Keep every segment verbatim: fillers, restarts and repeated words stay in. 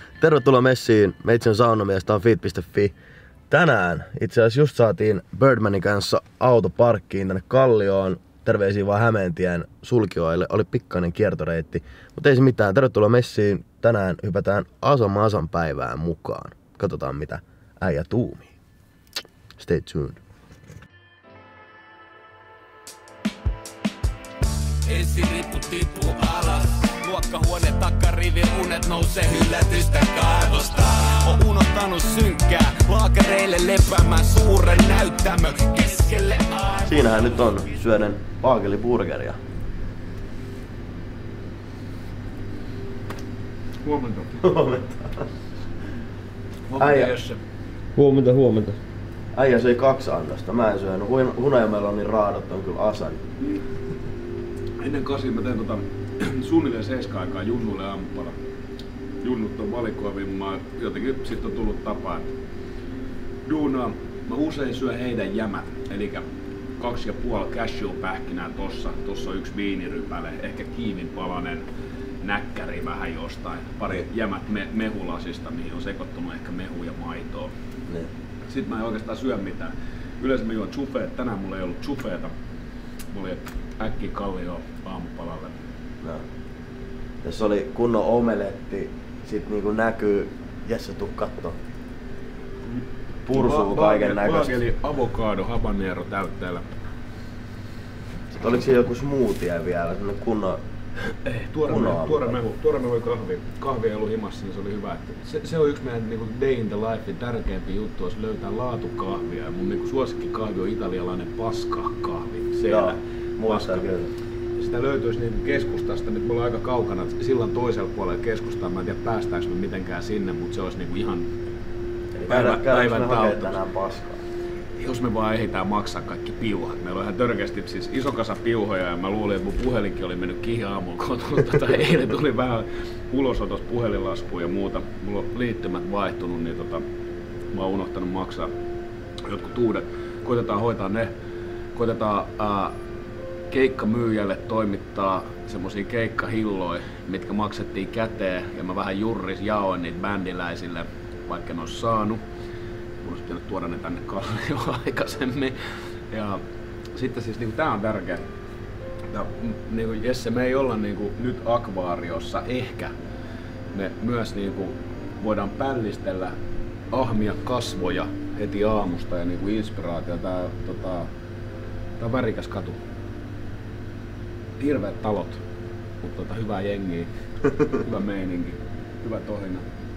Tervetuloa messiin. Meitsi on saunamies, tää on feed piste fi. Tänään itse asiassa just saatiin Birdmanin kanssa auto parkkiin tänne Kallioon. Terveisiä vaan Hämeentien sulkioille. Oli pikkainen kiertoreitti, mutta ei se mitään. Tervetuloa messiin. Tänään hypätään Asan Masan päivään mukaan. Katsotaan mitä äijä tuumii. Stay tuned. Esirippu tippuu alas. Luokkahuone takarivi, unet nousee yllätystä kaivosta. On unohtanut synkkää, laakereille lepäämään suuren näyttämö keskelle aivoa. Siinähän nyt on syöden paakeliburgeria. Huomenta. Huomenta. Huomenta, Jesse. Huomenta, huomenta. Äijä söi kaksi annosta. Mä en syönyt. Hunajamelonin raadot on kyllä Asan. Ennen kasin mä tein tota suunnilleen seiska aikaa junnuille aamupala. Junnut on valikoivia, mä jotenkin sit on tullut tapa, että duunaa. Mä usein syön heidän jämät, eli kaksi ja puoli cashew-pähkinää tossa. Tossa on yksi viinirypäle, ehkä kiininpalanen, näkkäri vähän jostain. Pari jämät me mehulasista, mihin on sekoittunut ehkä mehu ja maitoa. Ne. Sitten mä en oikeastaan syö mitään. Yleensä mä juon chufeet. Tänään mulla ei ollut chufeeta. Mulla oli äkkiä Kallioon aamupalalle. No. Tässä oli kunnon omeletti. Sit niinku näkyy, Jesse tuu kattoo. Pursuu kaiken näköistä. Baakeli, avokado, habanero täytteellä. Sitten oliks siellä joku smoothie vielä, semmonen kunnon... Ei, tuore, kunnon mehu, tuore, aamupala. mehu, tuore mehu ja kahvi. Kahvi ei ollut himassa, niin se oli hyvä. Että se, se on yksi meidän niinku day in the lifein tärkeimpiä juttu, jos löytää laatukahvia. Ja mun niinku suosikkikahvi on italialainen paska-kahvi. Joo, muistaa kyllä. Sitä löytyisi niin keskustasta, nyt me ollaan aika kaukana sillan toisella puolella keskustaa. Mä en tiedä päästäänkö me mitenkään sinne, mutta se olisi niinku ihan päivän, päivän tautus. Tänään paskaa. Jos me vaan ehditään maksaa kaikki piuhat. Meillä on ihan törkeästi siis iso kasa piuhoja ja mä luulin, että mun puhelinkin oli mennyt kihi aamulla kotiin. Tota, eilen tuli vähän ulosotossa puhelinlaskuja ja muuta. Mulla on liittymät vaihtunut, niin tota, mä oon unohtanut maksaa jotkut uudet. Koitetaan hoitaa ne. Koitetaan ää, keikkamyyjälle toimittaa semmosia keikkahilloja, mitkä maksettiin käteen. Ja mä vähän jurris jaoin niitä bändiläisille, vaikka ne ois saanut. Mun olisi pitänyt tuoda ne tänne Kallioon aikaisemmin. Ja sitten siis niinku tää on tärkeä. Ja, niinku Jesse, me ei olla niinku nyt akvaariossa, ehkä me myös niinku voidaan pällistellä, ahmia kasvoja heti aamusta ja niinku inspiraatio. Tää, tota, tää on värikäs katu. Hirveät talot, mutta tota, hyvää jengiä, hyvä meininki, hyvä tohina.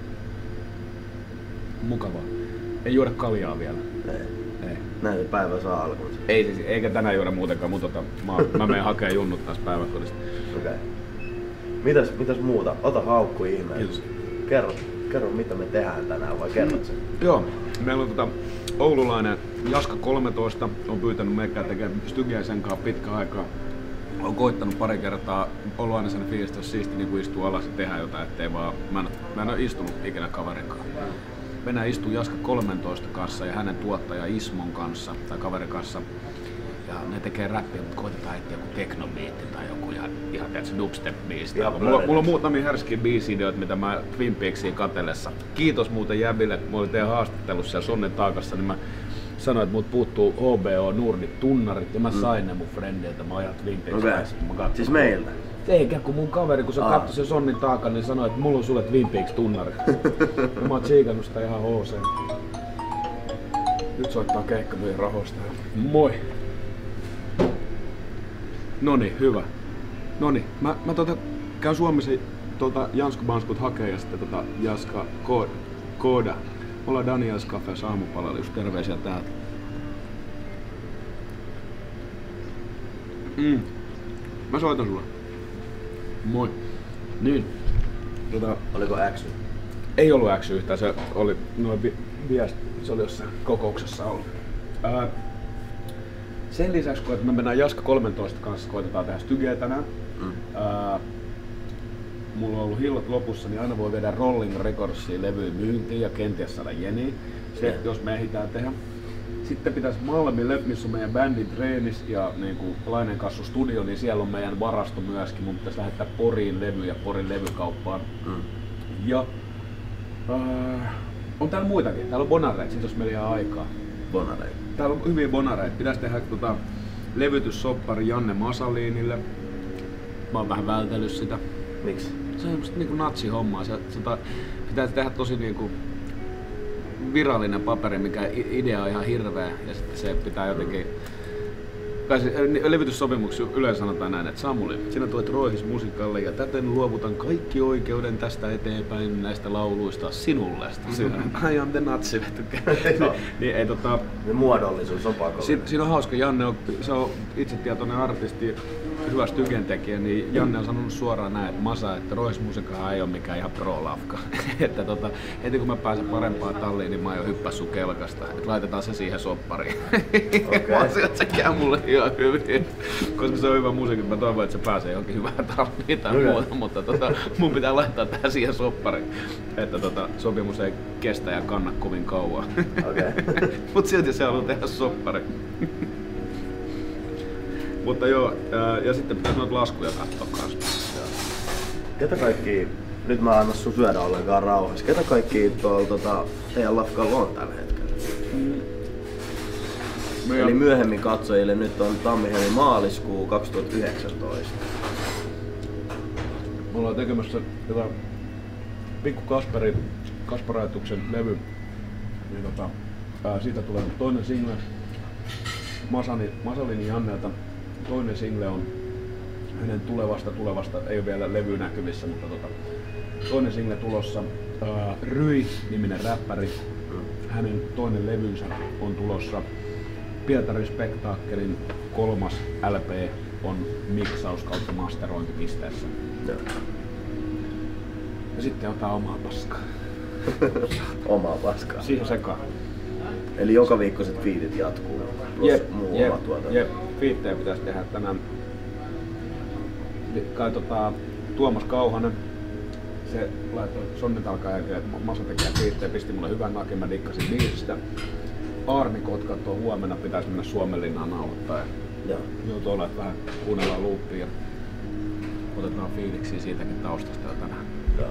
Mukavaa. Ei juoda kaljaa vielä. Ei. Ei. Näin se päivä saa alkunsa. Ei siis, eikä tänään juoda muutenkaan, mutta tota, mä, mä menen hakemaan junnut taas päiväkodista. Okei. Okay. Mitäs, mitäs muuta? Ota haukku ihmeessä. Kiitos. Kerro, kerro mitä me tehdään tänään, vai kerrot sen? Joo, meillä on tota oululainen Jaska kolmetoista, on pyytänyt meikää tekemään Stygiä sen kanssa pitkä aikaa. Olen koittanut pari kertaa, ollut aina sen fiilis, että olisi siisti niin istua alas ja tehdä jotain, ettei vaan, mä en, mä en ole istunut ikinä kaverin kanssa. Mennään istuu Jaska kolmetoista kanssa ja hänen tuottaja Ismon kanssa, tai kaverin kanssa. Ja ne tekee räppiä, mutta koitetaan etsiä joku teknobiitti tai joku ihan, ihan tiedätkö, dubstep-biisi. Mulla, mulla on muutamia härskiä biisi-ideoita, mitä mä Twin Peaksia katsellessa. Kiitos muuten jäbille, kun mä olin teidän haastattelussa siellä Sonnen taakassa, niin mä sanoin, että mut puuttuu H B O Nordit tunnarit ja mä sain mm. ne mun friendiltä. Mä ajan Twin Peaks. Okay. Siis meiltä? Eikä, kun mun kaveri, kun se Aa. katsoi sen Sonnin taakan, niin sanoi, että mulla on sulle Twin Peaks tunnarit. Ja mä oon tsiikannut sitä ihan H C. Nyt soittaa keikkamyyjän rahoista. Moi! Noniin, hyvä. Noniin, mä, mä tota, käyn Suomessa tota, Jansku Banskut hakee ja sitten tota, Jaska Kooda. Kooda. Me ollaan Daniels Cafés aamupalalla, just terveisiä täältä. Mm. Mä soitan sulle. Moi. Niin. Tota, Oliko X? ei ollut X yhtään, se oli noin vi- viesti, se oli jossain kokouksessa ollut. Ää, sen lisäksi, kun me mennään Jaska kolmetoista kanssa, koitetaan tehdä Stygeä tänään. Mm. Ää, mulla on ollut hillot lopussa, niin aina voi viedä Rolling Recordsia levyyn myyntiin ja kenties saada jeniä. Se, yeah. jos me ehditään tehdä. Sitten pitäisi Malmille, missä on meidän bändin treenis ja niin kuin Lainen Kassu studio, niin siellä on meidän varasto myöskin. Mun pitäisi lähettää Poriin levyjä Porin levykauppaan. Mm. Ja Uh, on täällä muitakin. Täällä on bonareita, siitä jos meni ihan aikaa. Bonareita. Täällä on hyviä bonareita. Pitäis tehdä tota, levytyssoppari Janne Masalinille. Mä oon vähän vältellyt sitä. Miksi? Se on semmoista niinku natsihommaa. Se, sitä pitää tehdä tosi niinku virallinen paperi, mikä idea on ihan hirveä. Ja sitten se pitää jotenkin... Tai se, levytyssopimuksessa yleensä sanotaan näin, että Samuli, sinä tuet Roihis Musikalle ja täten luovutan kaikki oikeuden tästä eteenpäin näistä lauluista sinulle. I am the natsi, niin ei tota... Muodollisuus on pakollinen. Si, siinä on hauska, Janne on, se on itsetietoinen artisti, hyvä tykentekijä, niin Janne on sanonut suoraan näin, että Masa, että Roihis Musikahan ei ole mikään ihan pro-lafka. Että tota, heti kun mä pääsen parempaan talliin, niin mä oon jo hyppäs sun kelkasta, että laitetaan se siihen soppariin. Okay. Mä se, että se käy mulle ihan hyvin, koska se on hyvä musiikki. Mä toivon, että se pääsee johonkin hyvään talliin tai okay. muuta, mutta tota, mun pitää laittaa tää siihen soppariin, että tota, sopimus ei kestä ja kanna kovin kauan. Okay. Mut silti se haluaa tehdä soppari. Mutta joo, ja sitten pitäisi noita laskuja katsoa kanssa. Ketä kaikki, nyt mä annan sun syödä ollenkaan rauhassa, ketä kaikki tuolla tota, teidän lafkalla on tällä hetkellä? Mm. Eli on... myöhemmin katsojille nyt on tammi-heli-maaliskuu kaksituhattayhdeksäntoista. Me ollaan tekemässä tätä Pikku Kasperin, Kasparaituksen levy. Niin tota, ää, siitä tulee toinen single Masani, Masalini Jannelta. Toinen single on hänen tulevasta tulevasta, ei ole vielä levy näkyvissä, mutta tota, toinen single tulossa. Ää, Ryi-niminen räppäri. Hänen toinen levynsä on tulossa. Pietarin Spektaakkelin kolmas L P on miksaus kautta masterointipisteessä. Ja, ja sitten jotain omaa paskaa. Omaa paskaa? Siihen sekaan. Eli joka viikkoiset fiitit jatkuu plus jep, muu jep, oma tuotanto. Jep, fiittejä pitäisi tehdä tänään. Kai tota, Tuomas Kauhanen, se laittoi Sonnit alkaa jälkeen, että Masa tekee fiittejä, pisti mulle hyvän nakin, mä dikkasin biisistä. Arni Kotka tuo huomenna pitäisi mennä Suomenlinnaan nauhoittaa. Joo. Joutuu olla, että vähän kuunnellaan loopia ja otetaan fiiliksiä siitäkin taustasta jo tänään. Joo.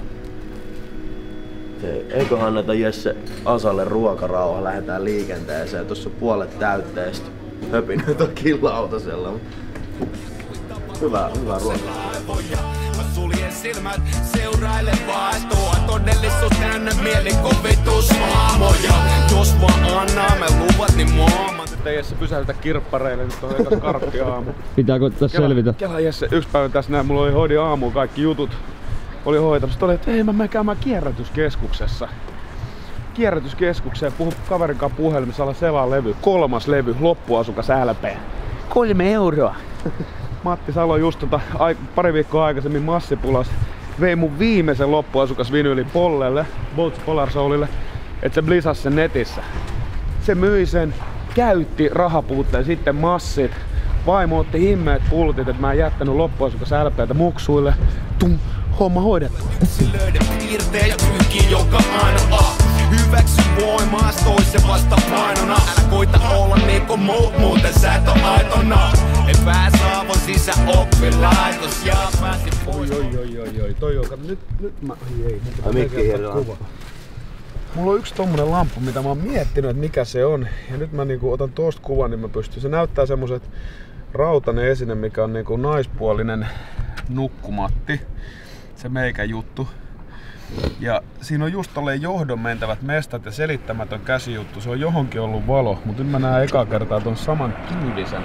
Eiköhän anneta Jesse Asalle ruokarauha, lähdetään liikenteeseen. Tuossa puolet täytteistä höpinöitä lautasella. Hyvää, hyvää ruokaa. Mä suljen silmät, seuraile vaan tuo todellisuus täynnä mielikuvitusmaamoja. Jos vaan annaa me luvat, niin maama. Nyt ei Jesse pysäytä kirppareille, nyt on ekas karppi aamu. Pitääkö tässä Kela, selvitä? Kela Jesse, yksi päivä tässä näin, mulla oli hoidin aamuun kaikki jutut. Oli hoitanut. Sitten oli, että ei mä menen käymään kierrätyskeskuksessa. Kierrätyskeskukseen, puhun kaverin kanssa puhelimessa, ala selaa levy. Kolmas levy, loppuasukas L P. Kolme euroa. Matti Salo just tota, pari viikkoa aikaisemmin Massipulas vei mun viimeisen loppuasukas vinyyli Pollelle, Bolts Polar Soulille, että se blisasi sen netissä. Se myi sen, käytti rahapuutteen, sitten massit. Vaimo otti himmeet pultit, että mä en jättänyt loppuasukas L P:tä muksuille. Tum, homma hoidettu. Yksilöiden piirtejä ja pyyhkii joka ainoa. Hyväksy voimaas toisen vasta painona. Älä koita olla niinku muut, muuten sä et oo aitona. Ei pääs aavon sisä oppilaitos ja pääsi pois. Oi oi oi oi oi, toi on, nyt, nyt mä, ai ei, mun pitää mikki kuva. Mulla on yksi tommonen lamppu, mitä mä oon miettinyt, että mikä se on. Ja nyt mä niinku otan tosta kuvan, niin mä pystyn. Se näyttää semmoset rautainen esine, mikä on niinku naispuolinen nukkumatti. Se meikä juttu. Ja siinä on just tolleen johdon mentävät mestat ja selittämätön käsijuttu. Se on johonkin ollut valo, mutta nyt mä näen ekaa kertaa ton saman kyydisen.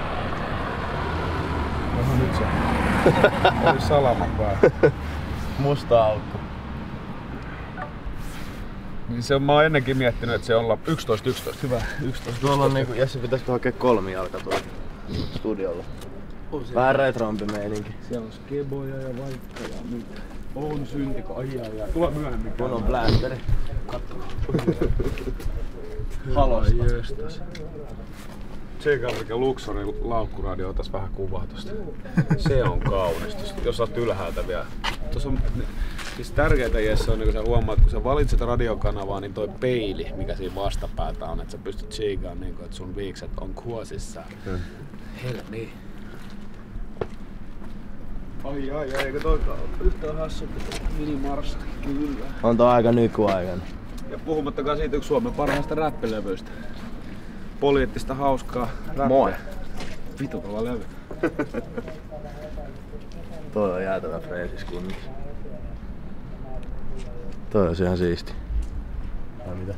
Oho, nyt se oli salama päällä. Musta aukko. Niin se on, mä oon ennenkin miettinyt, että se on yksitoista yksitoista. Hyvä. yksitoista Tuolla on niinku, Jesse pitäisikö hakea kolmijalka tuolla studiolla. Vähän retrompi meininki. Siellä on skeboja ja vaikka ja mitä. On syntiko, ai ai ai. Tule myöhemmin. Mun on blasteri. Katso. Halosta. Tseikkaa mikä Luxorin laukkuradio, otas vähän kuvaa tosta. Se on kaunis, jos oot ylhäältä vielä. Tuossa on siis tärkeintä Jesse on, niin kun sä huomaat, kun sä valitset radiokanavaa, niin toi peili, mikä siinä vastapäätä on, että sä pystyt tsiikaan niin, että sun viikset on kuosissa. Hmm. Hellä niin. Ai ai ai, eikö toikaan ole yhtään hassu, mini Mars, kyllä. On toi aika nykyaikainen. Ja puhumattakaan siitä yksi Suomen parhaista räppilevyistä. Poliittista, hauskaa räppiä. Moi. Vitu kova levy. Toi on jäätävä freesis kunnossa. Toi on ihan siisti. Vai mitä?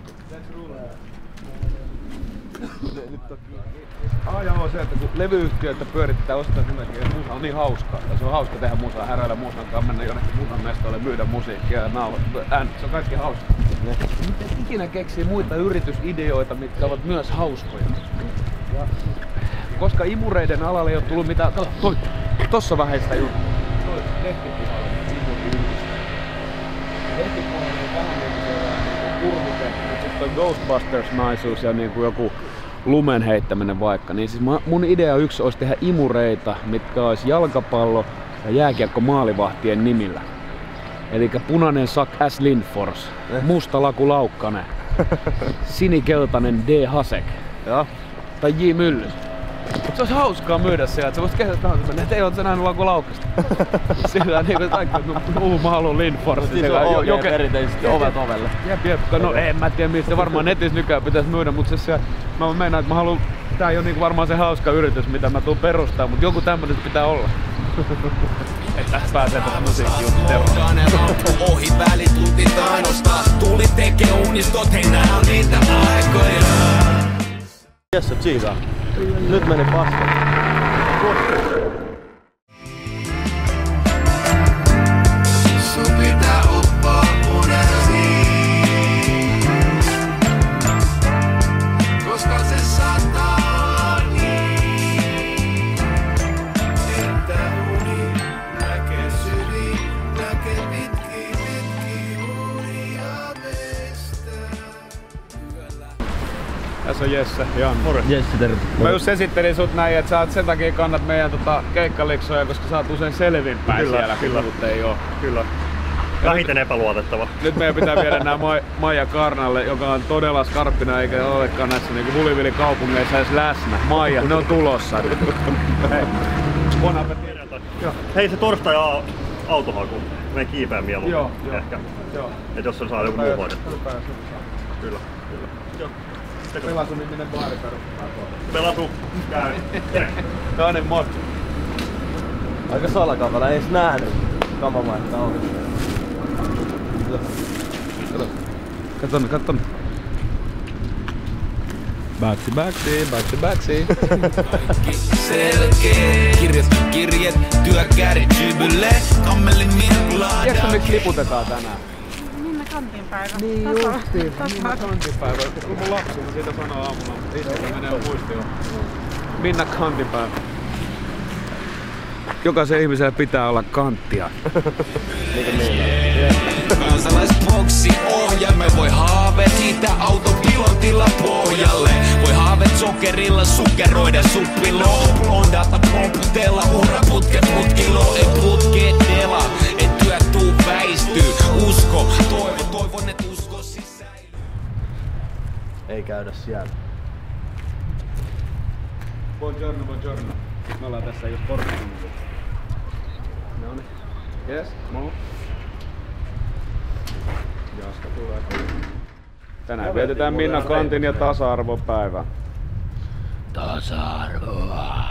Aina on se, että kun levyyhtiöitä pyörittää ostaa sen takia, että musa on niin hauskaa. Ja se on hauska tehdä musaa, heräillä musan kanssa, mennä jonnekin musan mestoille, myydä musiikkia ja naulaa. Se on kaikki hauska. Miten ikinä keksii muita yritysideoita, mitkä ovat myös hauskoja? Ja koska imureiden alalle ei ole tullut mitään... Kato, toi! Tossa vähän sitä juttu. Toi lehtipuhalle imuriyhdistä. Lehtipuhalle on vähän niinku kurvike, mutta sit toi Ghostbusters-naisuus ja niinku joku lumen heittäminen vaikka. Niin siis mun idea yksi olisi tehdä imureita, mitkä olisi jalkapallo ja jääkiekko maalivahtien nimillä. Elikkä punainen Suck S. Lindfors, musta Laku Laukkanen, sinikeltainen D. Hasek Joo. tai J. Myllys. Mut se olisi hauskaa myydä siellä, että sä voisit kehdä tahansa mennä, että ei oot sä nähnyt Laku Laukkasta. Sillä niinku kaikki, uu mä haluun Lindfors. Siis on O G perinteisesti ovet ovelle. Jep, jep. No en mä tiedä mistä, varmaan netissä nykyään pitäis myydä, mut siis se, mä meinaan, että mä haluun, tää ei oo niinku varmaan se hauska yritys, mitä mä tuun perustaa, mut joku tämmönen pitää olla. Että pääsee tästä musiikkiin teomaan. Ohi välitunti tainosta, tuli tekee unistot, hei nää on niitä aikoja. Jesse, tsiikaa. Nyt meni paska. Sun pitää uppaa unelmiin, koska se saattaa niin, että uni näkee syviin, näkee pitkiin, pitkiin unia meistä. Tässä on Jesse, Jan. Jesse, terve. Mä just esittelin sut näin, että sä oot sen takia kannat meidän tota, keikkaliksoja, koska sä oot usein selvinpäin Kyllä, siellä, kyllä. kun muut ei oo. Kyllä. Vähiten epäluotettava. Nyt meidän pitää viedä nää Mai- Maija Karnalle, joka on todella skarppina eikä olekaan näissä niinku Hulivili kaupungeissa edes läsnä. Maija, ne on tulossa. Hei, bon appetit. Hei, se torstai a- autohaku. Mene kiipeen mieluummin. Joo, joo. Ehkä. Joo. Et jos se saa joku muu hoidettu. Kyllä, kyllä. Joo. Pelasu niminen baari perustetaan tuolla. Pelasu. Käy. Toinen mod. Aika salakavalla, ei edes nähnyt. Kama vaihtaa ovi. Katso tonne, katso tonne. Baksi, baksi, baksi, baksi. Selkeä, kirjat, kirjat, työkäärit jybylle, kammelin miekulaa. Tiedätkö miksi liputetaan tänään? Minna Kantin päivä. Niin Tasa- justiin, tasa- Minna Kantipäivä. Kun mun lapsi, niin siitä sanoo aamulla. Itse menee muistioon. Minna Kantipäivä. Jokaisen ihmisen pitää olla kanttia. Kansalaisboksi ohjelme voi haaveet siitä autopilotilla pohjalle. Voi haaveet sokerilla sukeroida suppilo. Blondata pomputella uraputket putkilo. Ei putkedela, et työt tuu väistyy. Usko, toivo, toivon et usko sisään. Ei käydä siellä. Buongiorno, buongiorno. Me ollaan tässä just Portugalissa. Noniin. Yes, mo. Jaska tulee. Tänään vietetään Minna Kantin ja tasa-arvopäivää. Tasa-arvoa.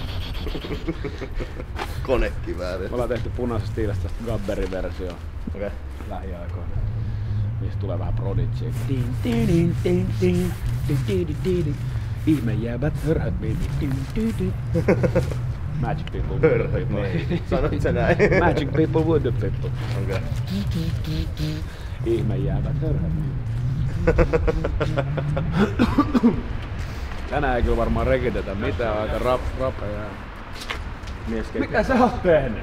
Konekivääri. Me ollaan tehty punaisesta stiilistä tästä Gabberin versio Okei. lähiaikoina. Mistä tulee vähän Prodigy. Ihme jäävät hörhät mini. Magic people, wood people. Sanoit sä näin? Magic people, wood people. Okei. Ihme jäävät hörhät mini. Tänään ei kyllä varmaan rekitetä mitään, aika rap, rapeja. Mikä sä oot tehnyt?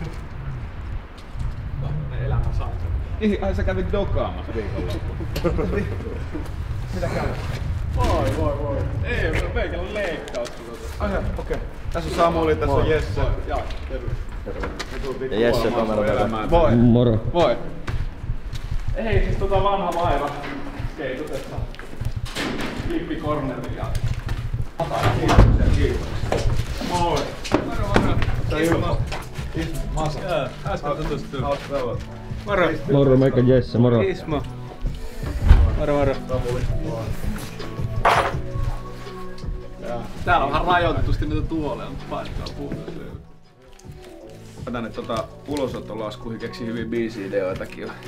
Elämä saa. Ai sä kävit dokaamassa viikonloppuna. Mitä kävit? Voi voi voi. Ei, mä meikällä leikkaus. Ai okei. Okay. Tässä on Samuli, tässä on Jesse. Ja, terve. Ja Jesse kamera. Voi. Moro. Voi. Ei, siis tota vanha vaiva. Keitutessa. Klippikorneri ja... Kiitoksia, kiitoksia. Moi. Moro, moro. Ismo. Ismo. Masa. Äsken tutustuin. Moro. Moro, meikä Jesse, moro. Ismo. Moro moro. Täällä on vähän rajoitetusti niitä tuoleja, mutta paistaa puhutaan. Mä tänne tota ulosottolaskuihin keksin hyviä biisi-ideoitakin jo.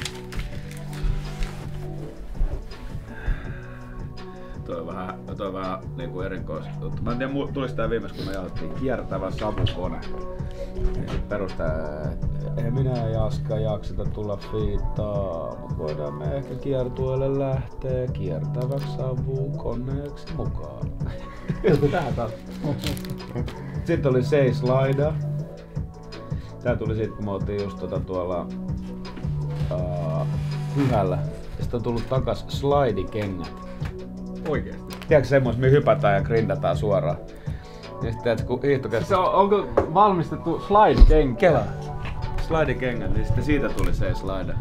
Toi on vähän, toi on vähän niinku erikois. Mä en tiedä, tulis tää viimeis kun me jaettiin kiertävä savukone. Perustaa, ei minä ja Jaska jakseta tulla fiittaa, mut voidaan me ehkä kiertueelle lähteä kiertäväksi savukoneeksi mukaan. Tää taas. Sitten oli Seis Laida. Tää tuli sit kun me oltiin just tota tuolla uh, Pyhällä. Sitten on tullut takas slidikengät. Oikeesti? Tiedätkö semmos, me hypätään ja grindataan suoraan? Ja sit tiedätkö, kun hiihtokeskus... Se on, onko valmistettu slide-kenkä? Kela. Slidikengät, niin sitten siitä tuli se slide.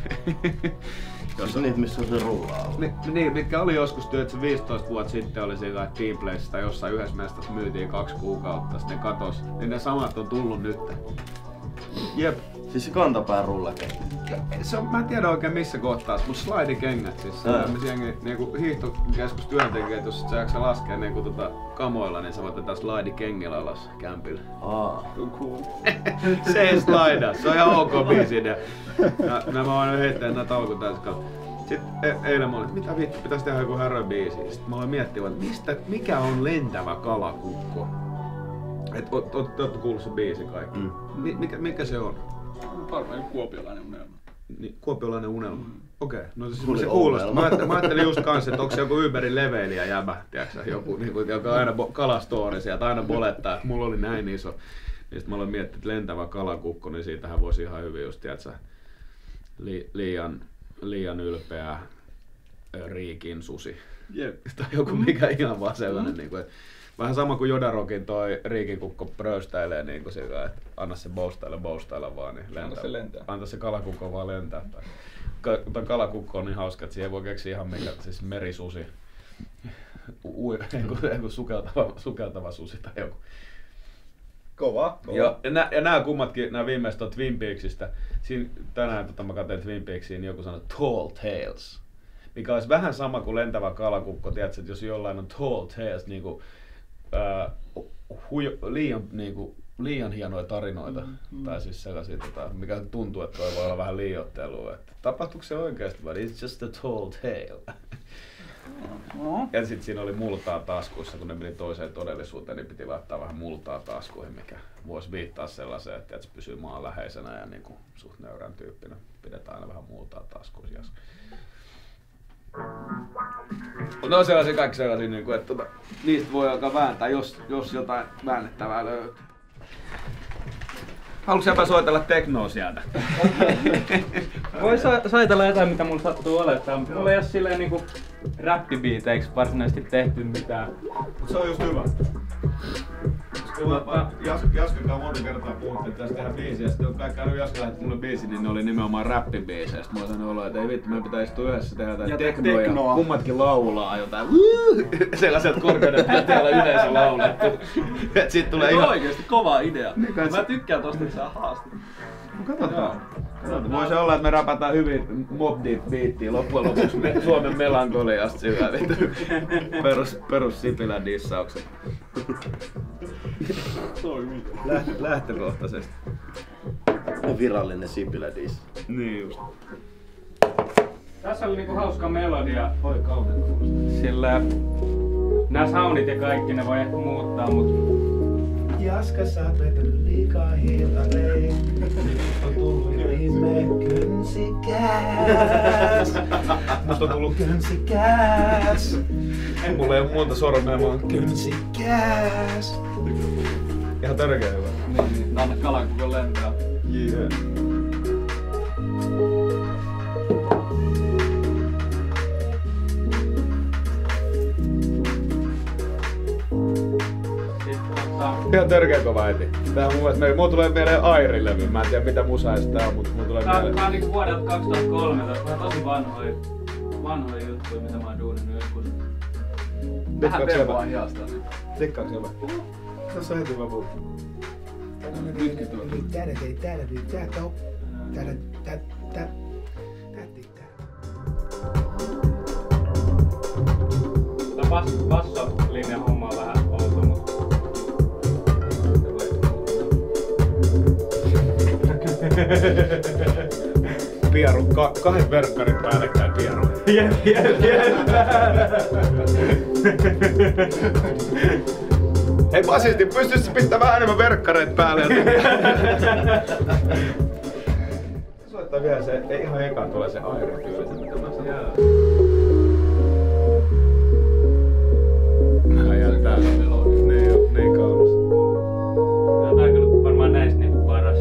Jos on niitä, missä on se rullaa. Ni, niin, mitkä oli joskus työt, viisitoista vuotta sitten oli siinä Team Playssa tai jossain yhdessä mestassa myytiin kaksi kuukautta, sitten ne katos. Niin ne samat on tullut nyt. Jep. Siis se kantapään rullake. Se on, mä en tiedä oikein missä kohtaa, mutta slidikengät siis. Se on tämmösiä niinku hiihtokeskustyöntekijät, jos sä jaksa laskea niinku tota kamoilla, niin sä voit tätä slidikengillä alas kämpillä. Aa. Cool. Se ei slida, se on ihan ok biisi idea. Ja nämä voin heittää näitä alkutäysiä. Sitten e- eilen mä olin, että mitä vittu, pitäis tehdä joku härön biisi. Sitten mä olin miettimään, että mistä, mikä on lentävä kalakukko? Et oot, oot, oot kuullut sen biisin kaikki. Mm. Mi- mikä, mikä se on? Varmaan kuopiolainen unelma. Niin, kuopiolainen unelma. Mm. Okei, okay. No siis Tuli se kuulostaa. Mä, ongelma. mä ajattelin just kanssa, että onko se joku Uberin leveilijä jäbä, tiiäksä, joku, niinku, joka aina bo- kalastori sieltä aina bolettaa, että mulla oli näin iso. Niin sit mä oloin miettinyt, että lentävä kalakukko, niin siitähän voisi ihan hyvin just, tiiäksä, li- liian, liian ylpeä Riikin susi. Jep. Tai joku mikä ihan vaan sellainen, mm. niin kuin, vähän sama kuin Jodarokin toi Riikin kukko pröystäilee niin kuin sillä, että anna se boustailla, boustailla vaan, niin lentää. Anna se lentää. Anta se kalakukko vaan lentää. Tai, tai kalakukko on niin hauska, että siihen voi keksiä ihan mikä, siis merisusi. Ui, joku sukeltava, sukeltava susi tai joku. Kova, kova. Ja, ja, nää, ja nämä kummatkin, nämä viimeiset on Twin Peaksista. Siinä, tänään tota, mä katsoin Twin Peaksiin, niin joku sanoi Tall Tales. Mikä olisi vähän sama kuin lentävä kalakukko, tiedätkö, että jos jollain on Tall Tales, niin kuin, ää, hujo, liian, niin kuin, liian hienoja tarinoita, mm, mm. tai siis sellaisia, tota, mikä tuntuu, että toi voi olla vähän liioittelua. Että, tapahtuuko se oikeasti, but it's just a tall tale. No. Ja sitten siinä oli multaa taskuissa, kun ne meni toiseen todellisuuteen, niin piti laittaa vähän multaa taskuihin, mikä voisi viittaa sellaiseen, että se pysyy maanläheisenä ja niin kuin suht nöyrän tyyppinä. Pidetään aina vähän multaa taskuissa. Mutta on sellaisia kaikki sellaisia, niin kuin, että tota, niistä voi alkaa vääntää, jos, jos jotain väännettävää löytyy. Haluatko jäpä soitella teknoa sieltä? Voi so- soitella jotain, mitä mulla sattuu olettaa, mutta mulla ei oo silleen niinku räppibiiteiksi varsinaisesti tehty mitään. Se on just hyvä. Jaska, Jaskan kanssa monta kertaa puhuttiin, että tässä tehdään biisiä, ja sitten kun kaikki aina Jaska lähetti mulle biisi, niin ne oli nimenomaan räppibiisejä. Sitten mulla sanoi olla, että ei vittu, meidän pitää istua yhdessä tehdä jotain ja teknoa, teknoa ja kummatkin laulaa jotain sellaiset korkeudet, mitä täällä yleensä laulettu. Et sit tulee ihan... Oikeesti kova idea. Mä tykkään tosta, että saa haastaa. Katsotaan. Voisi olla, että me räpätään hyvin Mobb Deep beattiä loppujen lopuksi me, Suomen melankoliasta sillä vittu. Perus, perus Sipilän dissaukset. Läht, lähtökohtaisesti. Virallinen Sipilä diss. Niin just. Tässä oli niinku hauska melodia. Oi kauhean kuulostaa. Sillä nää soundit ja kaikki ne voi ehkä muuttaa, mut Jaska, sä oot vetänyt liikaa hiilarein. On tullut jo ihme kynsikäs. Musta on tullut kynsikäs. Mulla ei oo monta sormea, mä oon Kynsikäs. ihan törkeä hyvä. niin, niin. Anna kalakukon lentää. Yeah. Ihan törkeä kova äiti. Tää on mun mielestä, mulla tulee mieleen Airin-levy. Mä en tiedä mitä musaa tää on, mutta mulla tulee Tää, mieleen. tää on niinku vuodelta kaksituhattakolmetoista. Tää on tosi vanhoja, vanhoja juttuja, mitä mä oon duuninut joskus. Vähän tempoa hiasta. Tikkaaks jopa? Tässä on heti hyvä puu. Nytkin tuo. Täällä ei täällä ei täällä täällä täällä täällä täällä bas, bassolinjan homma on vähän outo, mutta... Pieru, ka- kahdet verkkarit päällekkäin pieru. Jep, jep, jep. Hei basisti, pystyisit pistämään vähän enemmän verkkareita päälle? Soittaa vielä se, ei ihan ekaan tulee se Airin tyyli, se mitä mä sanon. Nää jättää niin, niin kaunis. Tää on kyllä varmaan näistä niinku paras.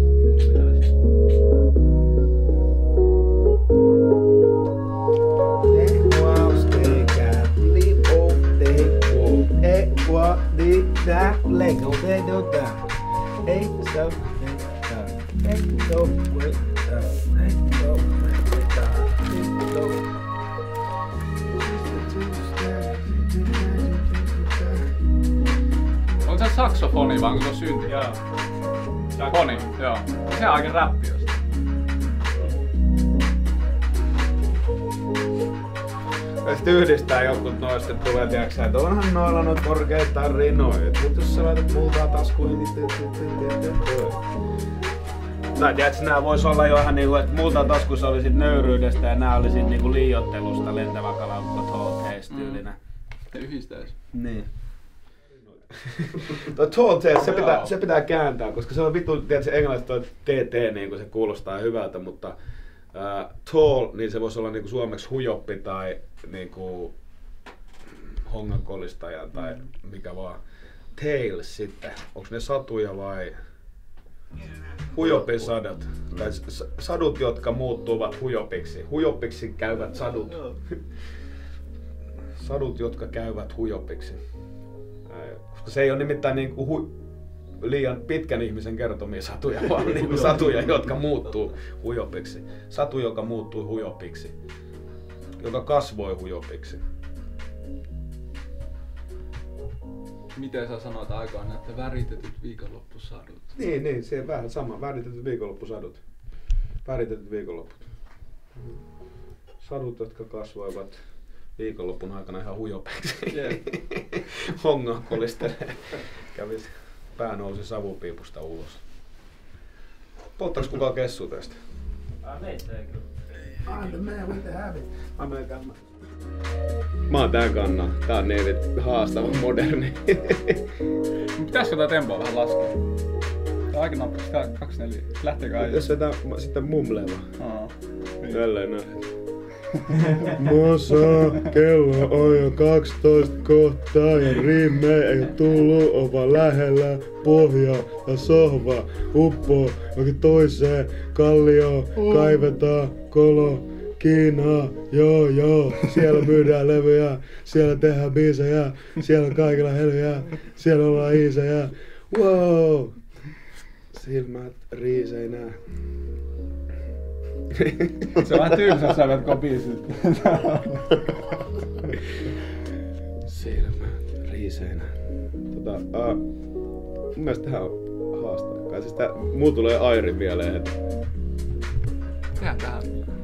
Lego, they do that. Hey, so, hey, go, wait, hey, go, hey, go. Onko se saksofoni vai onko se synti? Joo. Foni, joo. Se on aika räppi josta. Ja sit yhdistää jotkut noista, tulee tiiäksä, että onhan noilla noit korkeita rinoit, mut jos sä laitat multaa taskuihin, niin tai tiiätkö, nää vois olla jo ihan niinku, että multaa taskussa oli sit nöyryydestä ja nää oli sit niinku liiottelusta lentävä kalaukko tall tales tyylinen. Se yhdistäis. Niin. Tuo tall tales, se pitää, se pitää kääntää, koska se on vittu, tiiätkö, englannista toi T T, niin se kuulostaa hyvältä, mutta uh, tall, niin se voisi olla niinku suomeksi hujoppi tai niinku hongankolistaja tai mikä vaan. Tails sitten, onko ne satuja vai hujopin sadut? Tai sadut, jotka muuttuvat hujopiksi. Hujopiksi käyvät sadut. Sadut, jotka käyvät hujopiksi. Koska se ei ole nimittäin niinku hu- liian pitkän ihmisen kertomia satuja, vaan niinku satuja, jotka muuttuu hujopiksi. Satu, joka muuttui hujopiksi. Joka kasvoi hujopiksi. Miten sä sanoit aikaan, että väritetyt viikonloppusadut? Niin, niin, se on vähän sama. Väritetyt viikonloppusadut. Väritetyt viikonlopput. Sadut, jotka kasvoivat viikonloppun aikana ihan hujopeiksi. Yeah. Honga kolistelee. Kävis, pää nousi savupiipusta ulos. Polttaaks kukaan kessu tästä? Ah, meitä ei kyllä. I'm the man with the habit. Mä menen käymään. Mä oon tän kannan. Tää on niin haastava moderni. Pitäisikö tää tempoa vähän laskea? Tää on aika nopeasti. kaksi neljä. Lähteekö aina? Jos vetää sitten mumlee vaan. Aa. Tälleen näin. Mosa, kello on jo kaksitoista kohtaa ja riime ei tullut, on vaan lähellä pohja ja sohva uppoo johonkin toiseen kallioon, kaivetaan kolo, Kiinaa, joo joo, siellä myydään levyjä, siellä tehdään biisejä, siellä on kaikilla helviä, siellä ollaan iisejä, wow! Silmät riiseinä. Se on vähän tylsä sävet kopiisit. Silmät riiseinä. Tota, uh, mun mielestä tähän on haastava. Siis tää, muu tulee Airin mieleen heti. Tehdään tähän.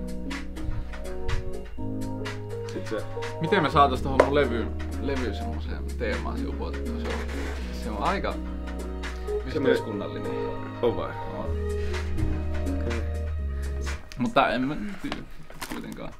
Sit se... Miten me saatais tohon mun levyyn, levyyn semmoseen teemaan siupuotettua? Se on, se on aika yhteiskunnallinen. On vai? On. Okay. Mutta en mä tiedä kuitenkaan.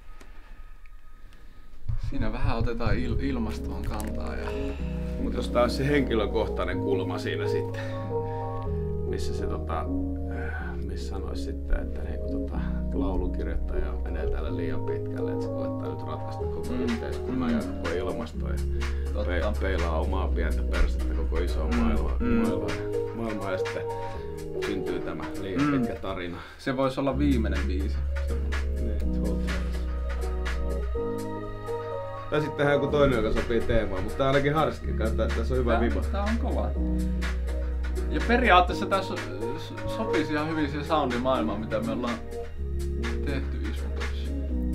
Siinä vähän otetaan il- ilmastoon kantaa. Ja... Mut jos tää on se henkilökohtainen kulma siinä sitten, missä se tota, missä sanois sitten, että niinku tota, laulunkirjoittaja menee täällä liian pitkälle, että se koettaa nyt ratkaista koko mm. yhteiskunnan ja koko ilmastoa ja pe- peilaa omaa pientä persettä koko isoa mm. maailmaa, mm. maailmaa, maailmaa ja sitten syntyy tämä liian mm. pitkä tarina. Se voisi olla viimeinen biisi. Niin, tai sitten tehdään joku toinen, joka sopii teemaan, mutta tää ainakin Harskin kanssa, että tässä on hyvä viba. Tää on kova. Ja periaatteessa tässä sopisi ihan hyvin siihen soundimaailmaan, mitä me ollaan tehty Ismotossa.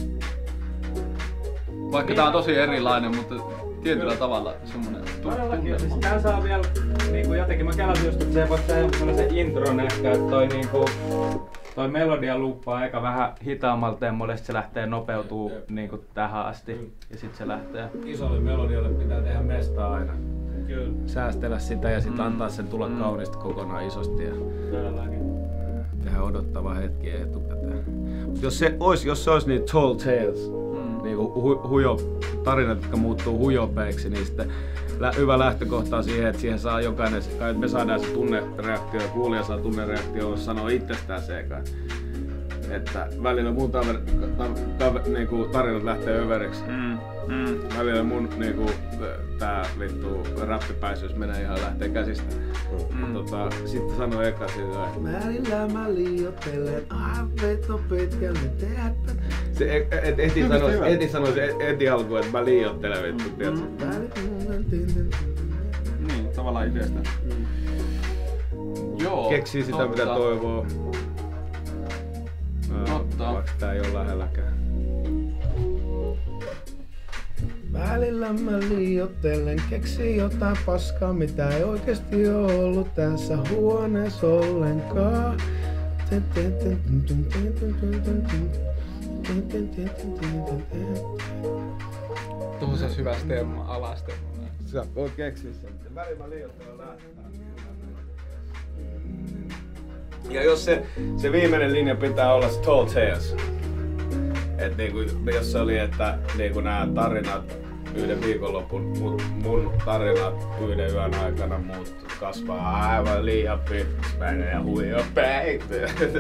Vaikka niin, tää on tosi erilainen, mutta tietyllä kyllä tavalla semmonen tunnelma. Siis tää saa vielä niinku jotenkin, mä kelasin just, että se voisi tehdä sellaisen intron ehkä, että toi niinku toi melodia luuppaa aika vähän hitaammalta temmolle, sit se lähtee nopeutuu niinku tähän asti ja sit se lähtee. Isolle melodialle pitää tehdä mesta aina. Kyllä. Säästellä sitä ja sitten Mm. antaa sen tulla Mm. kauniisti kokonaan isosti ja Todellakin. tehdä odottava hetki etukäteen. Mut jos se ois, jos se ois niitä tall tales, Mm. niinku hu, hujo, tarinat, jotka muuttuu hujopeiksi, niin sitten lä, hyvä lähtökohta on siihen, että siihen saa jokainen, että me saadaan se tunnereaktio ja kuulija saa tunnereaktio, jos sanoo itsestään sekaan. Että välillä mun taver, ta, ta, niinku, tarinat lähtee överiksi. Mm. Mm. Välillä mun niinku, tää vittu räppipäisyys menee ihan lähtee käsistä. Mm. Tota, sitten sanoo eka sillä Välillä mä liioittelen, aivan veto pitkälle tehdä. se et, et, heti sanoo, heti sanoo se heti alkuun, että mä liioittelen vittu, tiiätkö? Niin, tavallaan itsestä. Joo, Keksii sitä totta. mitä toivoo. Totta. Vaikka tää ei oo lähelläkään. Välillä mä liioittelen, keksin jotain paskaa, mitä ei oikeesti oo ollut tässä huoneessa ollenkaan. Tuohon se hyvä stemma, alastemma. Sä voit keksiä sen. Välillä mä liioittelen lähtää. Ja jos se, se viimeinen linja pitää olla se tall tales. Et niinku, jos se oli, että niinku nää tarinat yhden viikonlopun, mut mun tarinat yhden yön aikana muut kasvaa aivan liian pitkäksi ja huijo päitä.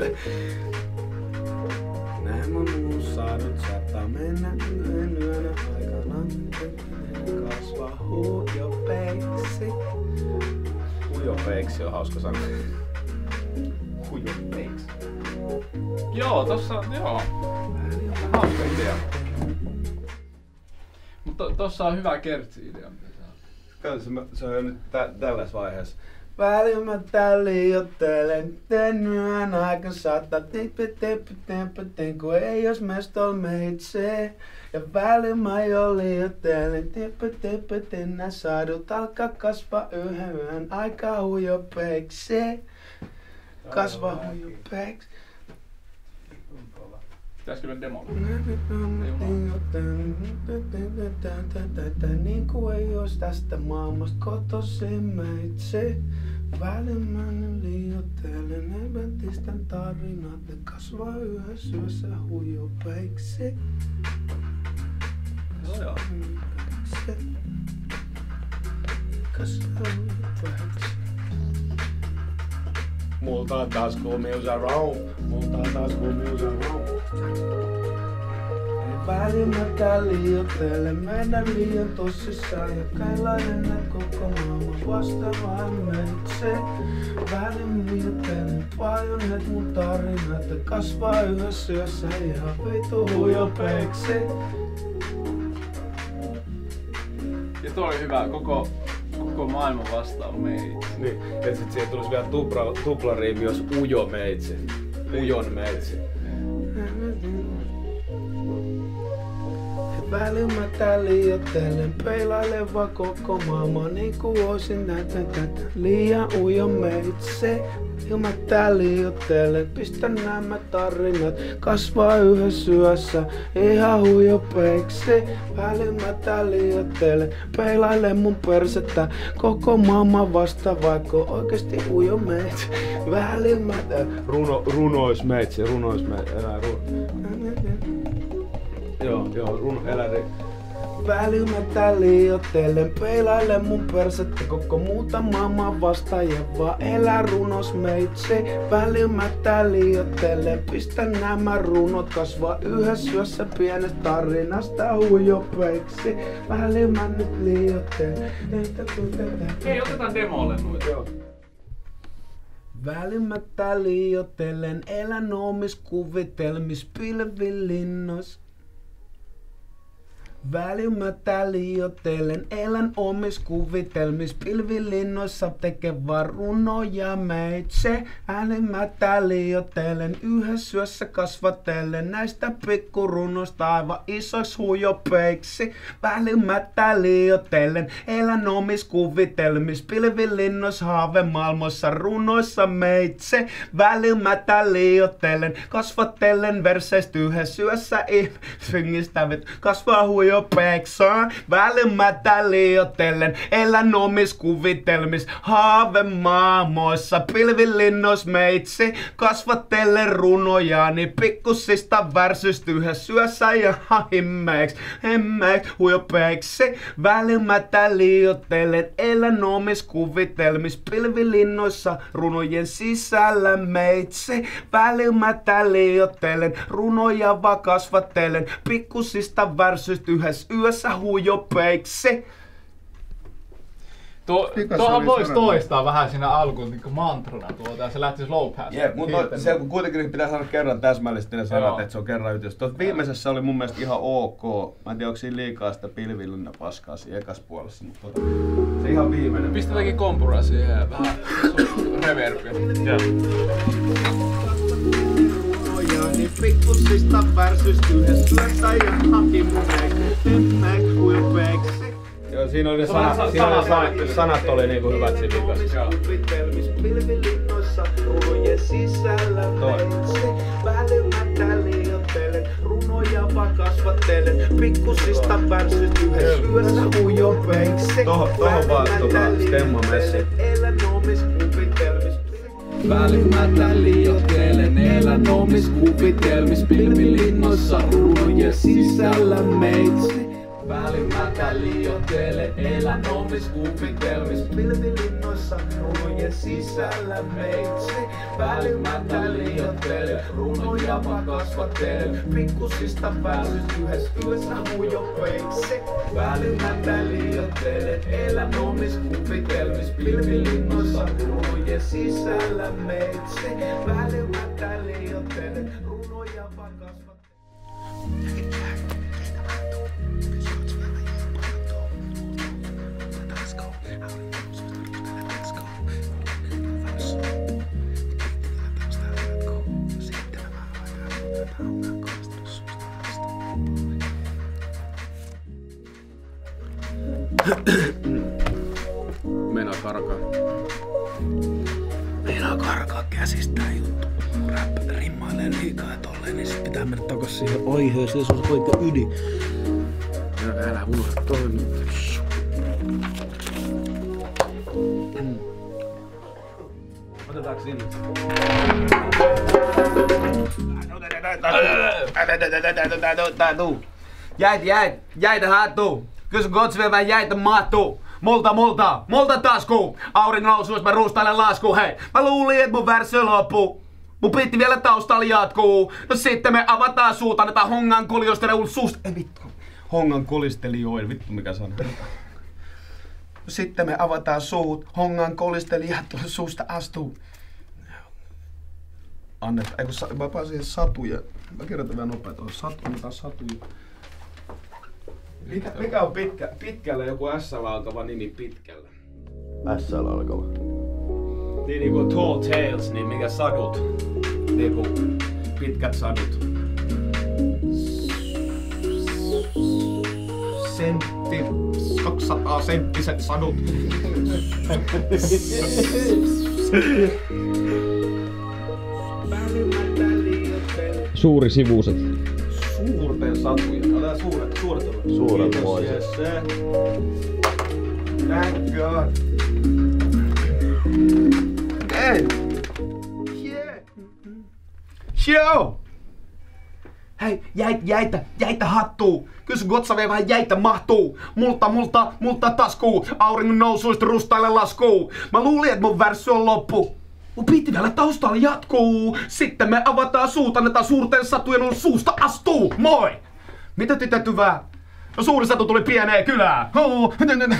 Näin mun musaadut saattaa mennä yhden yön aikana. Kasvaa huijo peiksi. Huijo peiksi on hauska sana. Huijo peiksi. Joo, tossa, joo. Hauska idea. Mutta tossa on hyvä kertsi-idea. mitä sä oot. Kato, se, se on jo nyt tä, tällaisessa vaiheessa. Välillä mä tää liioittelen, teen yön aikan saattaa tippi tippi tippi tippi, kun ei jos mestol meitse. Ja välillä mä jo liioittelen, tippi tippi tippi, nää sadut alkaa kasvaa yhden yön aikaa huijopeiksi. Kasvaa huijopeiksi. Pitäisikö mennä demolle? Niin kuin ei ois tästä maailmasta kotoisin meitse. Välimäinen liioittelen, eventisten tarinat, ne kasvaa yhdessä yössä huijopeiksi. Joo, Kasvaa huijopeiksi. multa on taas kun music around. Multa on taas kun music around. Välimättä liioittelen, mennä liian tosissaan ja kailainen näet koko maailman vasta vain meitse. Välin liioittelen paljon näet mun tarinat, ne kasvaa yhdessä yössä ihan vitu huijopeiksi. Ja toi oli hyvä, koko, koko maailman vastaan meitä. Niin, ja sit siihen tulisi vielä tupla, tuplariimi, jos ujo meitsi. Ujon meitsi. Välimättä liioittelen, peilailen vaan koko maailma niin kuin oisin näitä tätä liian ujo meitse. Ilmättä liioittelen, pistän nämä tarinat, kasvaa yhdessä yössä ihan huijopeiksi. Välimättä liioittelen, peilailen mun persettä, koko maailma vasta vaikka oikeesti ujo meitse. Välimättä Runo, runois meitsi, runois meitsi, elää runo. Joo, joo, runo, eläri. Välimättä liioittelen, peilailen mun persettä, koko muuta maailmaa vastaan ja vaan elää runos meitse. Välimättä liioittelen, pistän nämä runot, kasvaa yhdessä yössä pienestä tarinasta huijopeiksi. Välimä nyt liioittelen. Hei, otetaan demolle noita. Joo. Välimättä liioittelen, elän omis kuvitelmis pilvilinnois. Välimättä liioittelen, elän omis kuvitelmis, pilvilinnoissa teke vaan runoja meitse. Välimättä liioittelen, yhdessä syössä kasvatellen, näistä pikkurunoista aivan isoiksi huijopeiksi. Välimättä liioittelen, elän omis kuvitelmis, pilvilinnoissa haavemaailmoissa runoissa meitse. Välimättä liioittelen, kasvattelen verseistä yhdessä syössä ihmisistä, kasvaa huijopeiksi. Välimättä liioittelen, elän omis kuvitelmis, haavemaailmoissa, pilvilinnois meitsi, kasvattelen runojani, pikkusista värsystä yhdessä syössä ja himmeiksi, himmeiksi, huijopeiksi. Välimättä liioittelen, elän omis kuvitelmis, pilvilinnoissa, runojen sisällä meitsi. Välimättä liioittelen, runoja vaan kasvattelen, pikkusista värsystä yhdessä yössä huijopeiksi. Tuo, tuohan voisi toistaa vähän siinä alkuun niin mantrana tuota ja se lähti slow pass. Jep, mutta se kuitenkin pitää sanoa kerran täsmällisesti ne sanat, että se on kerran ytys. Tuossa viimeisessä oli mun mielestä ihan ok. Mä en tiedä, onko siinä liikaa sitä pilvillinen paskaa siinä ekas puolessa, mutta tota, se ihan viimeinen. Pistetäänkin kompura siihen ja vähän reverbia. Jep. Niin pikkusista värsystä yhdessä syössä ja hakimuneiksi, himmeiksi, huijopeiksi. Joo, siinä oli ne sanat, sana, sana, sana, sanat oli niinku hyvät siinä vikassa. Pilvilinnoissa, runojen sisällä meitsi. Välimättä liioittelen, runoja vaan kasvattelen, pikkusista värsystä yhdessä yössä huijopeiksi. Tohon, tohon vaan tota stemma messi. Elän omis kuvitelmis. Välimättä liioittelen, elän omis kuvitelmis, pilvilinnoissa, runojen sisällä meitsi. Välimättä liioittelen, elän omis kuvitelmis, pilvilinnoissa, runojen sisällä meitsi. Välimättä liioittelen, runoja vaan kasvattelen, pikkusista värsystä yhdessä yössä huijopeiksi. Välimättä liioittelen, elän omis kuvitelmis, pilvilinnoissa, runojen sisällä meitsi. Välimättä liioittelen, runoja vaan kasvattelen. Meinaa karkaa. Meinaa karkaa käsistä juttu. Räppät rimmailee liikaa ja tolleen, niin sit pitää mennä takas siihen aiheeseen, se on se oikea ydin. Älä unohda toi nyt. Otetaanko sinne? Jäitä, jäitä, jäitä hattuu. Kysy kotsveen vähän jäitä mahtuu. Multa, multa, multa tasku. Auringon nousuus mä ruustailen lasku. Hei, mä luulin, et mun värssy loppuu. Mun pitti vielä taustalla jatkuu. No sitten me avataan suut, annetaan hongan koljostele ulos suusta. Ei vittu. Hongan kolistelijoille, vittu mikä sana. No sitten me avataan suut, hongan kolistelijat suusta astuu. Annetaan, eikö sa, mä pääsin siihen satuja. Mä kirjoitan vielä nopea tuohon satu, mitä satuja. Mikä, mikä on pitkä, pitkällä joku S-llä alkava nimi pitkällä? S-llä alkava. Niin niinku Tall Tales, niin mikä sadut? Niinku pitkät sadut. Sentti, kaksisataa senttiset sadut. Suuri sivuuset. Suurten satuja. Otetaan suuret, suuret on. Suuret voisit. Yes, se. Thank God. Hey. Yeah. Show. Hei, jäitä, jäitä, jäitä hattuu. Kysy Gotsa vei vähän jäitä mahtuu. Multa, multa, multa taskuu. Auringon nousuista rustaille laskuu. Mä luulin, että mun värssy on loppu. Mun piti vielä taustalla jatkuu. Sitten me avataan suut, annetaan suurten satujen ulos suusta astuu. Moi! Mitä tytöt hyvää? No suuri satu tuli pieneen kylään. Oh.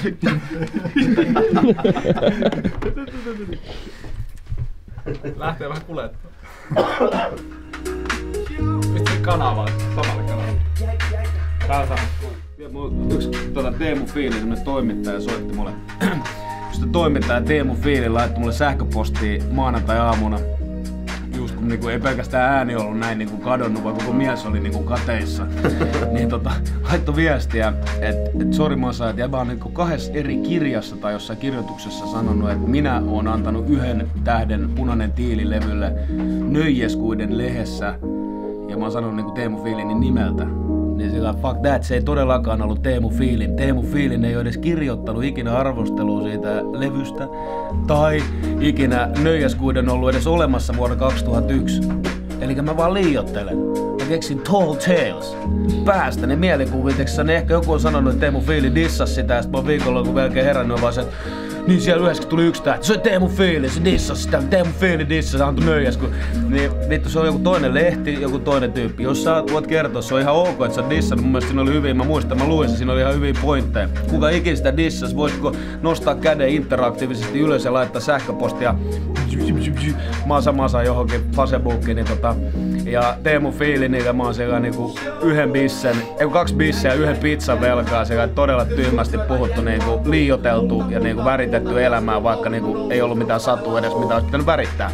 Lähtee vähän kulettaa. Mistä kanavaa? Samalle kanavalle. Jäitä, jäitä. Tää on sama. Yksi tuota, Teemu Fiili, semmonen toimittaja, soitti mulle. Sitten toimittaja Teemu Fiili laittoi mulle sähköpostia maanantai-aamuna. Just kun niinku, ei pelkästään ääni ollut näin niinku kadonnut, vaan koko mies oli niinku kateissa. Niin tota, laittoi viestiä, että et, sori Masa, että jäbä on niinku kahdessa eri kirjassa tai jossain kirjoituksessa sanonut, että minä oon antanut yhden tähden Punainen tiili -levylle Nöjeskuiden lehdessä. Ja mä oon sanonut niinku Teemu Fiilinin nimeltä. Niin sillä fuck that, se ei todellakaan ollut Teemu Fiilin. Teemu Fiilin ei ole edes kirjoittanut ikinä arvostelua siitä levystä. Tai ikinä Nöjeskuiden ollut edes olemassa vuonna kaksituhattayksi. Elikkä mä vaan liioittelen. Mä keksin Tall Tales. Päästä ne mielikuviteksessa. Ne ehkä joku on sanonut, että Teemu Fiili dissasi sitä. Ja sit mä oon viikonlopun melkein herännyt vaan se, että niin siellä yhdessä tuli yksi tähti. Se on Teemu Fiili, se dissasi sitä. Teemu Fiili dissasi, se antoi Nöjesku. Niin vittu, se on joku toinen lehti, joku toinen tyyppi. Jos sä voit kertoa, se on ihan ok, että sä oot dissannut. Mun mielestä siinä oli hyvin, mä muistan, mä luin se, siinä oli ihan hyviä pointteja. Kuka ikinä sitä dissasi, voisitko nostaa käden interaktiivisesti ylös ja laittaa sähköpostia masa masa johonkin Facebookiin, niin tota. Ja Teemu Fiili, niin mä oon siellä niinku yhden bissen, ei kaksi bisseä yhden pizzan velkaa, sekä todella tyhmästi puhuttu, niinku liioiteltu ja niinku väritetty elämää, vaikka niinku ei ollut mitään satua edes, mitä olisi pitänyt värittää.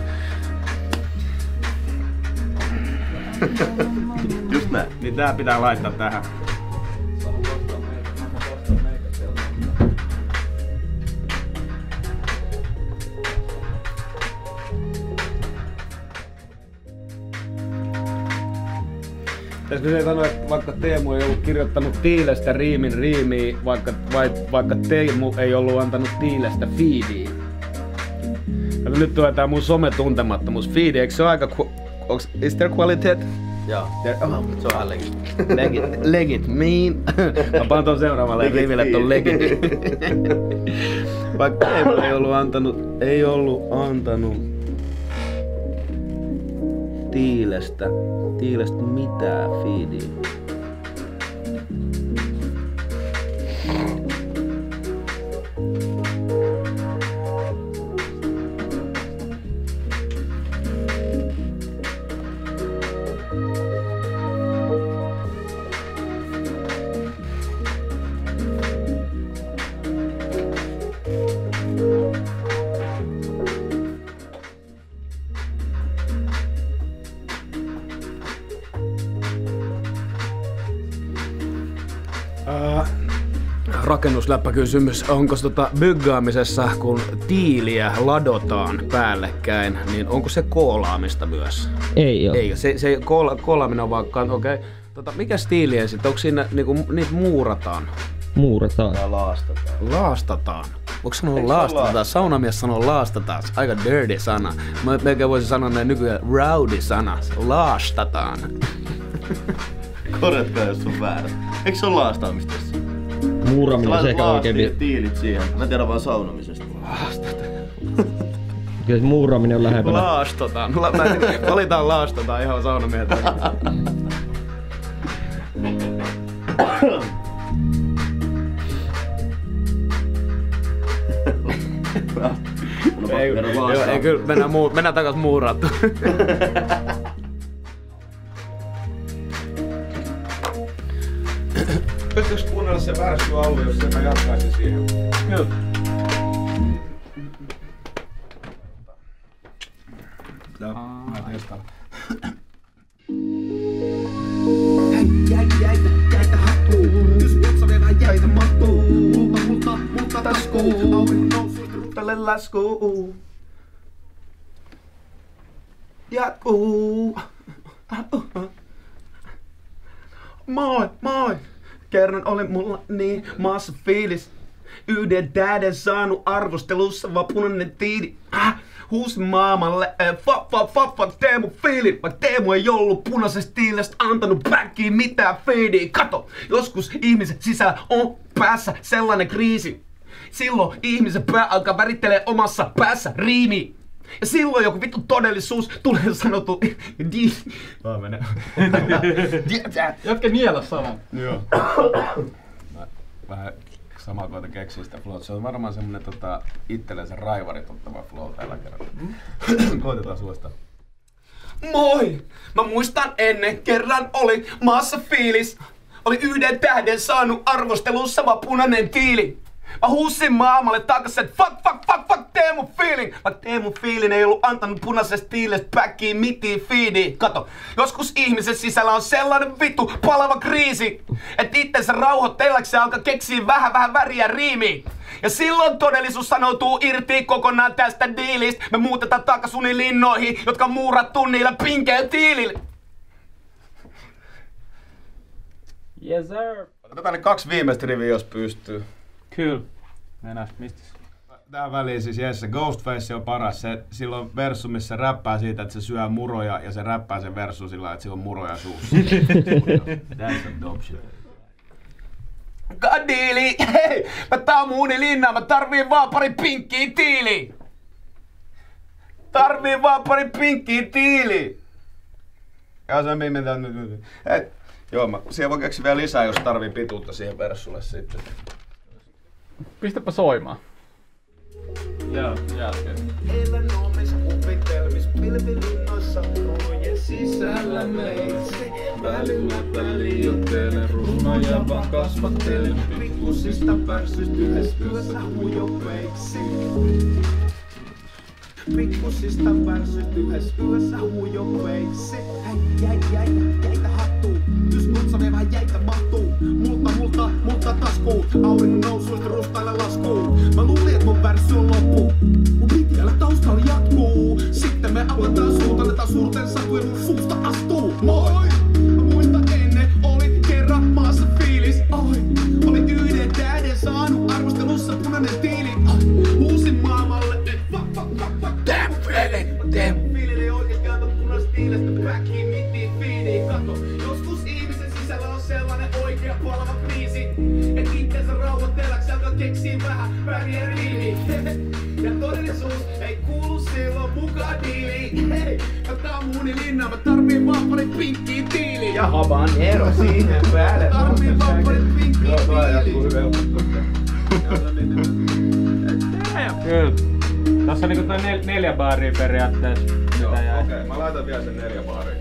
Just näin. Niin tää pitää laittaa tähän. Pitäisikö se sanoa, että vaikka Teemu ei ollut kirjoittanut Tiilestä riimin riimiä, vaikka, vaikka Teemu ei ollut antanut Tiilestä feediä. Nyt tulee tää mun sometuntemattomuus. Feedi, eikö se ole aika... Onks, is there quality? Joo, oh, se on ihan legit. Legit, legit mean. Mä panen ton seuraavalle riville ton legit. Vaikka Teemu ei ollut antanut... Ei ollut antanut... Tiilestä. Tiilestä mitään feediä. Rakennusläppäkysymys. Onko tota byggaamisessa, kun tiiliä ladotaan päällekkäin, niin onko se koolaamista myös? Ei oo. Ei, se, se koola, koolaaminen on vaikka, okei. Okay. Tota, mikä stiili sitten? Onko siinä niinku, niitä muurataan? Muurataan. Ja laastataan. Laastataan. Onko sanonut laastataan? Saunamies sanoo laastataan. Aika dirty sana. Mä melkein voisin sanoa näin nykyään rowdy sana. Laastataan. Korjatkaa jos on väärä. Eikö se ole laastaamista tässä? Muuraminen on se ehkä oikein. Ja tiilit siihen. Mä tiedän vaan saunamisesta. Laastataan. Kyllä se muuraminen on lähempänä. Laastataan. Valitaan laastataan ihan saunamieheltä. ei, joo, ei kyllä, mennään, muu, mennään takas muurattu. Pystytkö kuunnella se värsky alue, jos mä jatkaisin siihen? Kyllä. Mä testaan. Hei, jäitä, jäitä, jäitä hattuu. Jos otsa vielä jäitä mahtuu. Multa, multa, multa taskuu. Aurinko nousuista ruttele laskuu. Jatkuu. Moi, moi. Kerran oli mulla niin maassa fiilis. Yhden tähden saanut arvostelussa vaan punainen tiili. Äh, huusin maamalle, äh, fuck, fuck, fuck, fuck, Teemu Fiili. Vaikka Teemu ei ollut punaisesta tiilestä antanut backiin mitään feediä. Kato, joskus ihmisen sisällä on päässä sellainen kriisi. Silloin ihmisen pää alkaa värittelee omassa päässä riimi. Ja silloin joku vittu todellisuus tulee sanotu. Vaan menee. Jätkä niellä sanan. Joo. Mä vähän samaa koita keksiä sitä flow. Se on varmaan semmonen tota, itsellensä raivarit ottava flow tällä kerralla. Koitetaan suostaa. Moi! Mä muistan ennen kerran oli maassa fiilis. Oli yhden tähden saanut arvostelussa sama punainen tiili. Mä huusin maamalle takas, et fuck, fuck, fuck, fuck, tee mun feeling. Vaikka tee mun feeling ei ollut antanut punaisesta tiilestä backiin mitiin feediin. Kato, joskus ihmisen sisällä on sellainen vittu palava kriisi, et itsensä rauhoittelakseen alkaa keksiä vähän vähän väriä riimiin. Ja silloin todellisuus sanoutuu irti kokonaan tästä diilistä. Me muutetaan takas unilinnoihin, jotka on muurattu niillä pinkeillä tiilillä. Yes sir. Otetaan ne kaksi viimeistä riviä, jos pystyy. Kyllä. Mennään, mistä? Tähän väliin siis Jesse, Ghostface on paras. Se, silloin versu, missä se räppää siitä, että se syö muroja, ja se räppää sen versu sillä, että sillä on muroja suussa. That's a dope shit. Kadiili, hei! Mä taamuuni linnaa, mä tarviin vaan pari pinkkiä tiiliä. Tarviin vaan pari pinkkiä tiiliä. Ja se mimi tän nyt. Hei, joo, mä siihen voi keksiä vielä lisää, jos tarvii pituutta siihen versulle sitten. Pistäpä soimaan. Joo, jälkeen. Elän omissa kuvitelmissa, pilvilinnoissa, runojen sisällä meitsi. Välimättä liioittelen runoja, vaan kasvattelen pikkusista pärsyistä yhdessä yössä huijopeiksi. Pikkusista pärsyistä yhdessä yössä huijopeiksi. Hei, jäi, jäi, jäitä hattuu. Jos nutsavee vähän jäitä mahtuu. Multa, multa, multa taskuu. Auringon nousuista rustaille laskuu. Mä luulin, et mun värssy on loppu. Mun piti vielä taustalla jatkuu. Sitten me avataan suuta, annetaan suurten satujen mun suusta astuu. Moi! Mä muistan ennen oli kerran maassa fiilis. Oi, oli yhden tähden saanut arvostelussa punainen tiili. Huusin maamalle, et fuck, fuck, fuck, fuck. Damn feeling, damn feeling. Ei oikein kanto punaista tiilestä backiin mitiin feediin. Kato, joskus ihmisen sisällä on sellainen oikea palava kriisi. Et itsensä rauhoittelaksi alkaa keksiä vähän väriä riimiin. Ja todellisuus ei kuulu silloin mukaan diiliin. Hei, mä taamuuni linnaa, mä tarviin vaan pari pinkkiä tiiliä. Ja habanero siihen päälle. Tarviin vaan pari pinkkiä tiiliä. Kyllä. Tässä on niinku toi nel- neljä baaria periaatteessa. Joo, Mitä jäi? okei, okay, mä laitan vielä sen neljä baaria.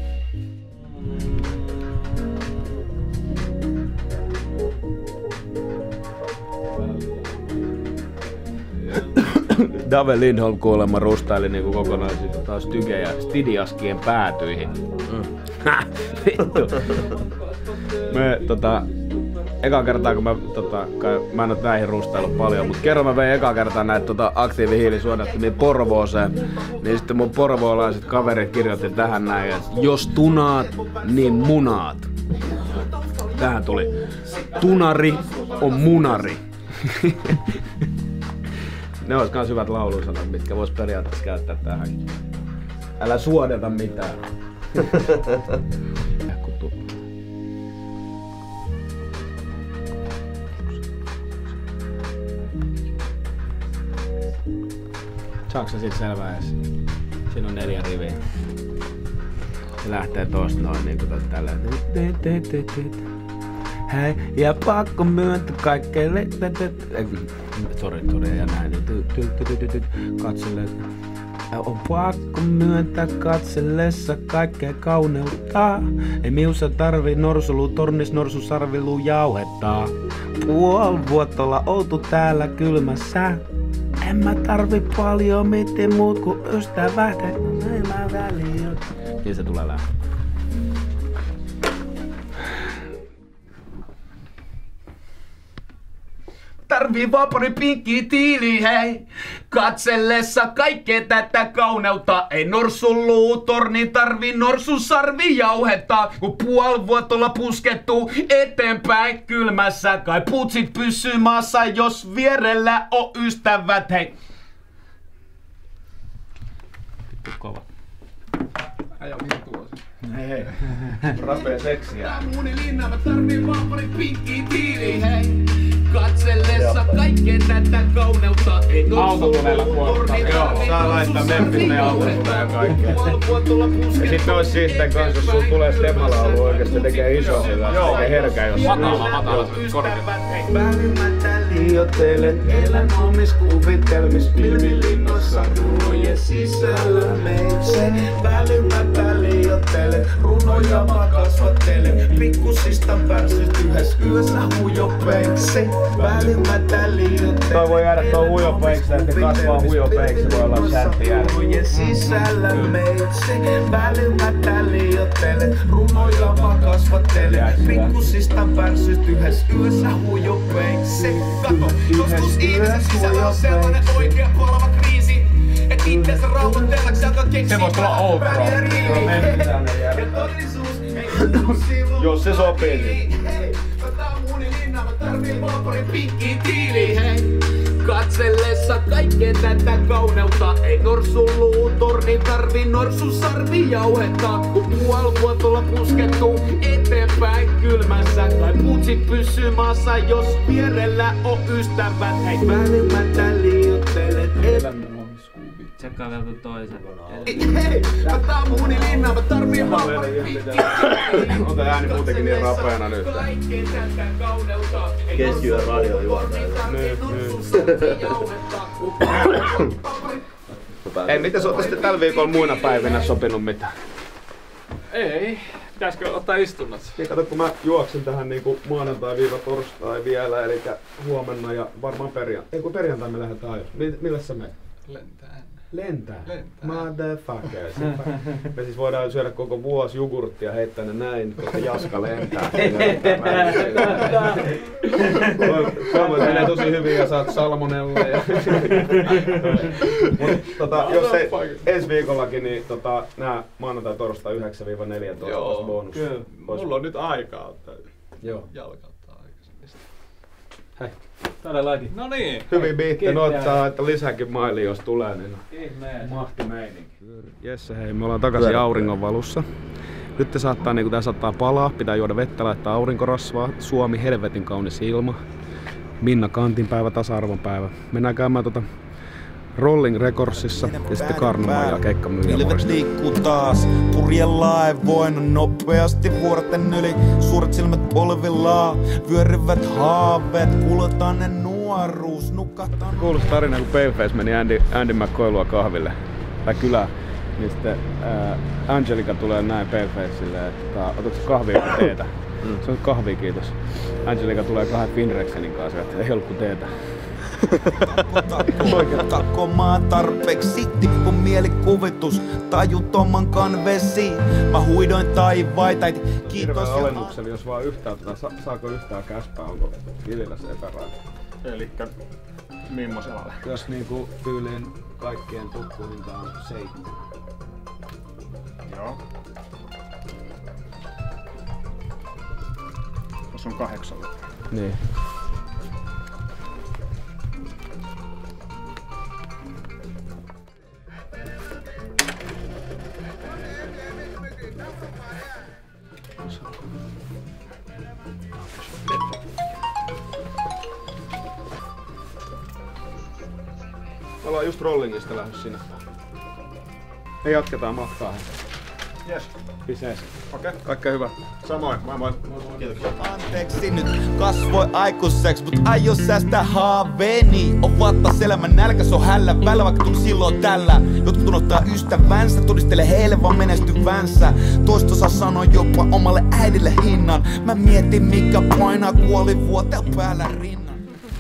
Dave Lindholm kuulemma rustaili niinku kokonaan siitä taas Tyge ja Stidiaskien päätyihin. Mm. Vittu. Me tota... Eka kertaa kun mä tota... Kai, mä en oo näihin rustaillut paljon, mut kerran mä vein eka kertaa näitä tota aktiivihiilisuodattimia Porvooseen. Niin sitten mun porvoolaiset kaverit kirjoitti tähän näin, että jos tunaat, niin munaat. Tähän tuli. Tunari on munari. Ne ois kans hyvät laulusanat, mitkä vois periaatteessa käyttää tähän. Älä suodeta mitään. Saatko sä sit selvää edes? Siinä on neljä riviä. Se lähtee tosta noin niinku tot tällä. Hei, ja pakko myöntää kaikkeille. Sori, sori, ja näin. Katselle. On pakko myöntää katsellessa kaikkea kauneutta. Ei miussa tarvi norsulu tornis norsu sarvilu jauhettaa. Puol vuotta olla oltu täällä kylmässä. En mä tarvi paljon mitään muut kuin ystävät. Ei mä väliä. Niin se tulee lähtö. Tarvii vaan pari pinkkiä tiiliä, hei. Katsellessa kaikkea tätä kauneutta. Ei norsun luutorni tarvii norsun sarvi jauhettaa. Kun puoli vuotta olla puskettu eteenpäin kylmässä. Kai putsit pysyy maassa, jos vierellä on ystävät, hei. Vittu kova. Äijä vittua se. Hei hei. Rapee seksiä. Tää on unilinna, mä tarviin vaan pari pinkkiä tiiliä, hei. Katsellessa kaikkea tätä kauneutta. Ei Autotuneella kuorta. Joo, saa laittaa Memphis autosta ja kaikkea. Ja sit ois siisten kans, jos sulla tulee stemalaulu oikeesti tekee iso sillä. Joo. Tekee herkä jos. Matala, matala. Korkea. Välimättä liioittelen, elän omis kuvitelmis, pilvilinnoissa runojen sisällä meitse. Välimättä liioittelen. liiottelen, runoja mä kasvattelen. Pikkusista pääsyt yhdessä yössä huijopeiksi. Välimättä liiottelen. Toi voi jäädä tuo huijopeiksi, että kasvaa huijopeiksi, voi olla chatti jälkeen. Sisällä meitsi, välimättä liiottelen, runoja mä kasvattelen. Pikkusista pääsyt yhdessä yössä huijopeiksi. Kato, joskus ihmisen sisällä on sellainen oikea kolava kriisi. Et itseänsä rauhoitellaksi alkaa keksiä. Se voisi olla outro. Ja todellisuus ei tunnu sivuun. Jos se sopii, niin. Hei, tää on muni linna, mä tarviin vaaparin pinkkiin tiiliin, hei. Katsellessa kaikkea tätä kauneutta. Ei norsun luutorni tarvii norsun sarvi jauhettaa. Kun muu alkua tuolla puskettuu eteenpäin kylmässä. Tai putsit pysyy maassa, jos vierellä on ystävät. Hei välimättä liioittelet elämä. Tsekkaa vielä tuon toisen. Hei, tää on muni linna, mä tarviin vaaparin pinkkiin. On tää ääni muutenkin niin rapeana nyt. Keskiyön radio juontaa. Ei, miten sä ootte sitten tällä viikolla muina päivinä sopinut mitään? Ei. Pitäisikö ottaa istunnot? Niin kato, kun mä juoksen tähän niinku maanantai-torstai vielä, eli huomenna ja varmaan perjantai. Ei kun perjantai me lähdetään ajoissa. Millä sä menet? Lentää. Lentää? Lentää. Motherfucker. Me siis voidaan syödä koko vuosi jogurttia, heittää ne näin, koska Jaska lentää. Toivon, että menee tosi hyvin ja saat salmonella. Ja Mut, tota, jos ei ensi viikollakin, niin tota, nää maanantai, torstai yhdeksän neljätoista bonus. Kyllä. Mulla on nyt aikaa ottaa Joo. jalkauttaa aikaisemmin. Hei. Todellakin. No niin. Hyvin biitti, noittaa, että lisääkin maili jos tulee, niin mahti meininki. Jesse, hei, me ollaan takaisin auringonvalussa. Nyt te saattaa, niin tää saattaa palaa, pitää juoda vettä, laittaa aurinkorasvaa. Suomi, helvetin kaunis ilma. Minna Kantin päivä, tasa-arvon päivä. Mennään käymään tota Rolling Recordsissa ja sitten Karnumaan ja keikkamyyjä morista. Liikkuu taas, purjellaan ei voinut nopeasti vuorten yli. Suuret silmät polvillaan, vyöryvät haaveet, kuulotaan ne nuoruus, nukahtaan. Kuuluisi tarina, kun Paleface meni Andy, Andy McCoylua kahville, tai kylään. Niin sitten ää, Angelica tulee näin Palefacelle, että otatko kahvia vai teetä? Mm. Se on kahvia, kiitos. Angelica tulee kahden Finrexenin kanssa, että ei ollut kuin teetä. Takko maa tarpeeksi, tippu mielikuvitus, tajuttoman kanvesi. Mä huidoin taivaita, kiitos. Hirveä alennuksella, jos vaan yhtään tätä, sa saako yhtään käspää, onko tilillä se epäraita? Elikkä mimmosella? Jos niinku tyyliin kaikkien tukkuhinta on seitsemän. Joo. Tuossa on kahdeksan. Niin. Me ollaan just Rollingista lähdössä sinne. Me jatketaan matkaa. Jes. Pisees. Okei. Okay. Kaikkea hyvää. Samoin. Moi moi. Kiitoksia. Anteeksi nyt kasvoi aikuiseksi, mut aio säästää haaveeni. On vaattas elämän nälkä, se on hällä välillä, vaikka tuli silloin tällä. Jotkut unohtaa ystävänsä, todistele heille vaan menestyvänsä. Toistosa sanoi jopa omalle äidille hinnan. Mä mietin mikä painaa kuoli vuoteen päällä rinnan.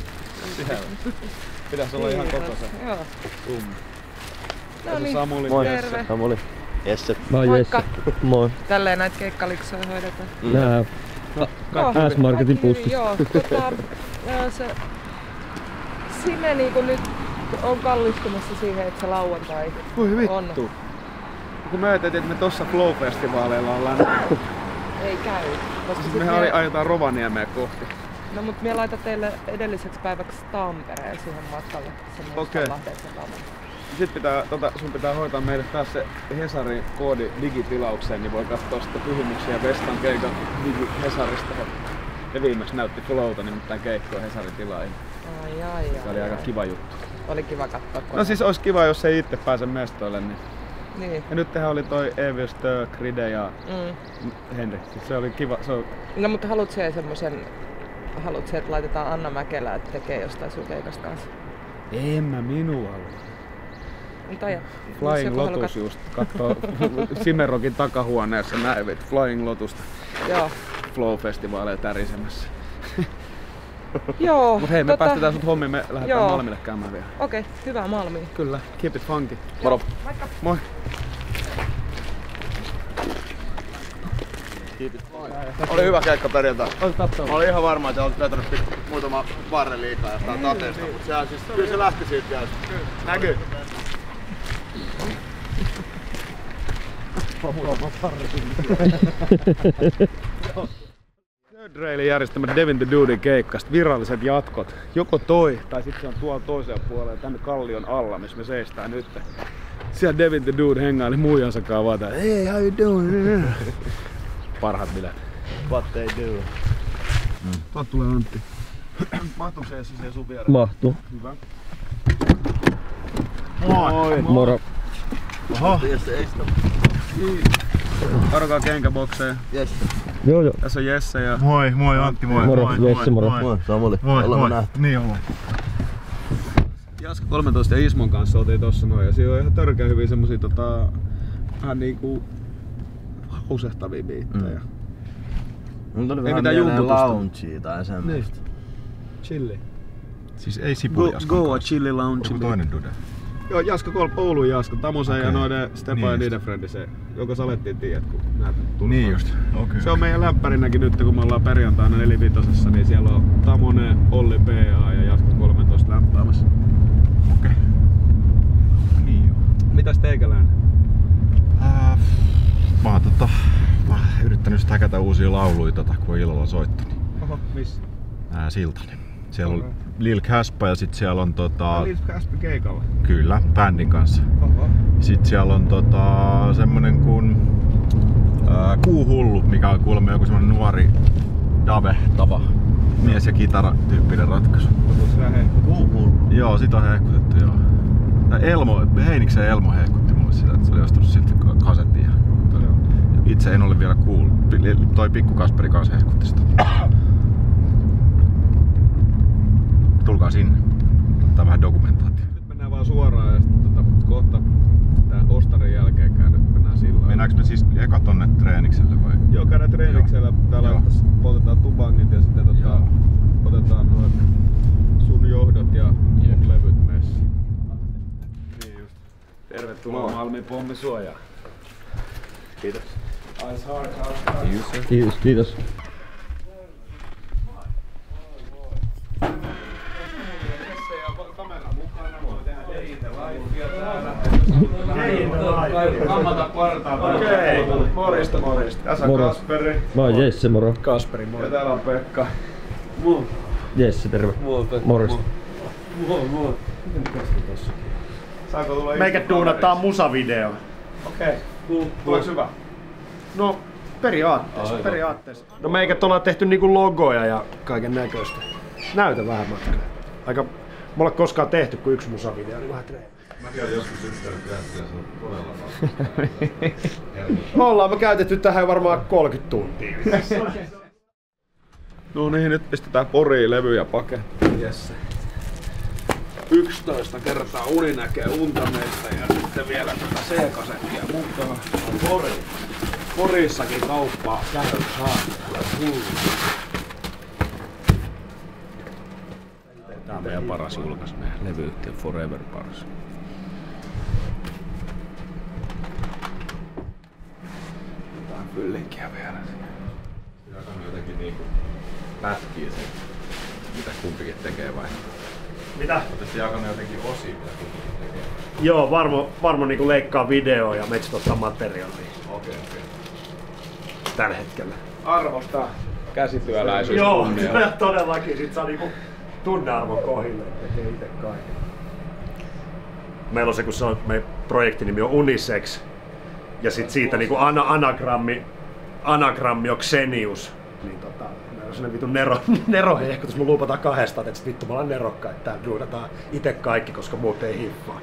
Pitäis olla ihan koko se. Joo. Um. No niin, Samuli. Moi. terve. Samuli. Jesse. Moi Moikka. Jesse. Moi. Tälleen näitä keikkaliksoja hoidetaan. Nää No, S-Marketin kaikki pussissa. Joo, tota, ää, se Sime niinku nyt on kallistumassa siihen, että se lauantai Voi vittu. on. Kun me ajateltiin, että me tossa Flow-festivaaleilla ollaan näin. Ei käy. Koska Siis sit mehän me- ajetaan Rovaniemeen kohti. No mut mie laitan teille edelliseksi päiväksi Tampereen siihen matkalle. Se Okei. Sitten pitää, tota, sun pitää hoitaa meille taas se Hesarin koodi digitilaukseen, niin voi katsoa sitten Pyhimyksen ja Vestan keikan digi Hesarista. Ja viimeksi näytti Flowta, nimittäin keikkoa Hesarin tilaihin. Ai ai Se oli ai, aika ai. kiva juttu. Oli kiva katsoa. No siis olisi kiva, jos ei itse pääse mestoille. Niin. Niin. Ja nyt tehän oli toi Evil Stö, Kride ja Mm. Henrik. Se oli kiva. Se on... No mutta haluat se semmosen, haluat se, että laitetaan Anna Mäkelä, että tekee jostain sun keikasta kanssa? En mä minua halua. Tai Flying Lotus just kattoo Simmerokin takahuoneessa näin vit Flying Lotusta. Joo. Flow-festivaaleja tärisemässä. Joo. Mut hei, me tota... päästetään sut hommiin, me lähdetään Joo. Malmille käymään vielä. Okei, okay, hyvää Malmia. Kyllä, keep it funky. Moro. Moikka. Moi. Oli hyvä keikka perjantai. Mä olin ihan varma, että olet vetänyt muutama barre liikaa jostain tateesta, mutta sehän siis, kyllä se lähti siitä vielä. Näkyy. Third Railin järjestämä Devin the Dudein keikkasta viralliset jatkot. Joko toi, tai sitten se on tuolla toisella puolella, tänne kallion alla, missä me seistään nyt. Siellä Devin the Dude hengaili muijansa kanssa vaan tää, hey, how you doing? Parhaat bileet. What they do. Mm. Tuolta tulee Antti. Mahtuuko se Jessi sun viereen? Mahtuu. Hyvä. Moi! Moro. Oho. Jesse, ei sitä. Varokaa kenkäbokseja. Jesse. Joo joo. Tässä on Jesse ja... Moi, moi Antti, moi. Moro, moi, Jesse, moro. Moi, Samuli. Moi, ollaan moi. nähty. Niin ollaan. Jaska kolmetoista ja Ismon kanssa oltiin tossa noin ja siinä on ihan törkeä hyvin semmosia tota... vähän niinku... hausehtavia biittejä. Mm. Mulla tuli Ei vähän mitään mieleen jumputusta. loungea tai semmoista. Chilli. Siis ei Sipuli Go, Jaskan Goa kanssa. Chilli Lounge. Joku toinen dude. Joo, Jaska kolme, Oulun Jaska, Tamosen Okei. ja noiden Stepa Niin ja just. niiden frendi, se, joka salettiin tiedät, kun näet tuli. Niin just, okei. Okay. Se on meidän läppärinäkin nyt, kun me ollaan perjantaina nelivitosessa, niin siellä on Tamonen, Olli P A ja Jaska kolmetoista lämpäämässä. Okei. Okay. Niin joo. Mitäs teikäläinen? Äh, mä oon tota, mä oon yrittänyt sit häkätä uusia lauluja, tota, kun on illalla soittanut. Oho, missä? Ää, Siltani. Siellä on Lil Caspa ja sit siellä on tota... Lil Caspi keikalla. Kyllä, bändin kanssa. Oho. Sitten siellä on tota, semmonen kuin ää, Kuuhullu, mikä on kuulemma joku semmonen nuori dave-tava mies- ja kitara-tyyppinen ratkaisu. Kuuhullu. Joo, sitä on hehkutettu joo. Ja Elmo, Heiniksen Elmo hehkutti mulle sitä, että se oli ostanut siltä kasetin. Ja itse en ole vielä kuullut. Toi Pikku Kasperi kanssa hehkutti sitä. Tulkaa sinne. Ottaa vähän dokumentaatio. Nyt mennään vaan suoraan ja sitten tota, kohta tää Ostarin jälkeenkään nyt mennään sillä. Mennäänkö me siis eka tonne treenikselle vai? Joo, käydään treeniksellä. Täällä Joo. poltetaan tupangit ja sitten tota, otetaan noin sun johdot ja mun levyt messiin. Niin just. Tervetuloa Malmin pommisuojaan. Kiitos. Ice hard, hard, hard. Kiitos, kiitos. Kammata partaa. Okei. Morista, morista. Tässä on Moro. Kasperi. Mä oon Jesse, moro. Kasperi, moi. Ja täällä on Pekka. Jesse, terve. Morjesta. Saako tulla Meikä duunataan musavideo. Okei. Tuleeko hyvä? No periaatteessa, periaatteessa. No meikät ollaan tehty niinku logoja ja kaiken näköistä. Näytä vähän matkaa. Aika, me ollaan koskaan tehty kuin yksi musavideo, niin vähän treeni. Mäkin olen joskus yrittänyt käyttää, se on todella Me ollaan me käytetty tähän varmaan kolmekymmentä tuntia. No niin, nyt pistetään Poriin levyjä pakettiin. Yes. yksitoista kertaa uni näkee unta meistä ja sitten vielä tätä C-kasettia mukaan. Pori. Porissakin kauppaa käy saa. Tää on meidän paras julkaisu, meidän levyyhtiö Forever paras. Jotain fyllinkiä vielä. Siinä on jotenkin niinku pätkii se, mitä kumpikin tekee vai? Mitä? Ootte jakanut jotenkin osia, mitä kumpikin tekee? Joo, varmo, varmo niinku leikkaa videoa ja metsit ottaa materiaalia. Okei, okei. Tällä hetkellä. Arvostaa käsityöläisyys. Joo, kunnia. kyllä todellakin. Sit saa niinku tunnearvon kohille, että tekee itse kaiken. Meillä on se, kun se on, meidän projektinimi on Unisex. Ja sit siitä niinku ana, anagrammi, anagrammi on Xenius. Niin tota, meillä on sellainen vitun nero, nerohehkutus, me luupataan kahdestaan, että vittu me ollaan nerokka, että täällä duudataan itse kaikki, koska muut ei hiffaa.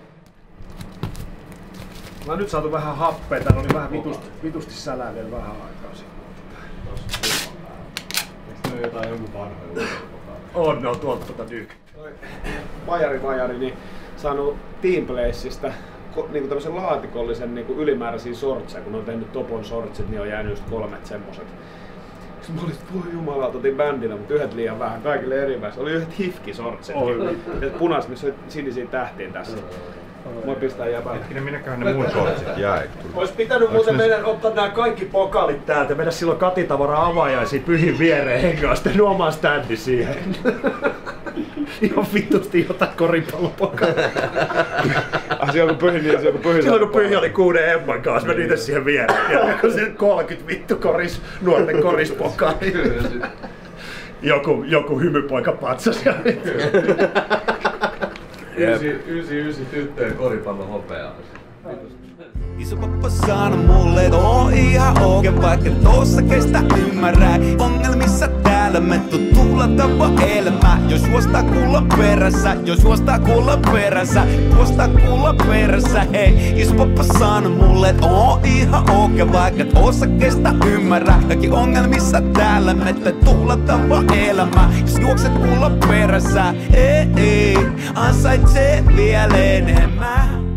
Mä oon nyt saatu vähän happea, täällä oli vähän vitusti, vitusti sälää vielä vähän aikaa sitten. Eikö ne jotain joku vanhoja? On, ne on tuolta tota dyk. Vajari, vajari, niin saanut Teamplaceista niinku tämmösen laatikollisen niinku ylimääräisiä sortseja, kun on tehnyt Topon sortsit, niin on jäänyt just kolmet semmoset. Sitten mä olin, että voi jumalauta, otin bändinä, mutta yhdet liian vähän, kaikille eri väissä. Oli yhdet hifki-sortset, punaiset, missä oli sinisiä tähtiä tässä. Moi pistää jäbää. Hetkinen, minneköhän ne mun sortsit jäi? Ois pitänyt muuten meidän ottaa nämä kaikki pokalit täältä ja mennä silloin Katitavara avaajaisiin pyhin viereen hengaa, sitten oman standi siihen. Ihan vittusti jotain koripallopokalia. Ah, silloin kun Pyhi, niin silloin kun Pyhi... Silloin kun Pyhi oli kuuden Emman kanssa, mä niitä siihen viereen. Ja kun se kolmekymmentä vittu koris, nuorten korispokali. Joku, joku hymypoika patsas. yhdeksänkymmentäyhdeksän tyttöjen koripallon hopeaa. Iso pappa sano mulle, et oo ihan oikein, vaikka tossa kestä ymmärrä. Ongelmissa täällä me tulla tapa elämä. Jos juostaa kulla perässä, jos juostaa kulla perässä, juostaa kulla perässä, hei. Iso pappa sano mulle, et oo ihan oikein, vaikka tossa kestä ymmärrä. Kaikki ongelmissa täällä me tulla tapa elämä. Jos juokset kulla perässä, ei, ei, ansaitsee vielä enemmän.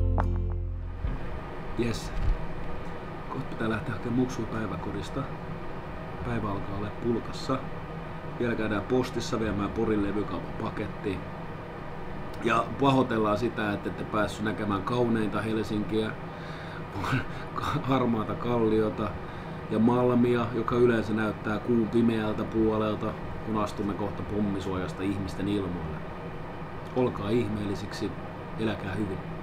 Jes. Kohta pitää lähteä hakemaan muksua päiväkodista. Päivä alkaa olla pulkassa. Vielä käydään postissa viemään Porin levykaupan pakettiin. Ja pahoitellaan sitä, että ette päässyt näkemään kauneinta Helsinkiä, harmaata kalliota ja Malmia, joka yleensä näyttää kuun pimeältä puolelta, kun astumme kohta pommisuojasta ihmisten ilmoille. Olkaa ihmeellisiksi, eläkää hyvin.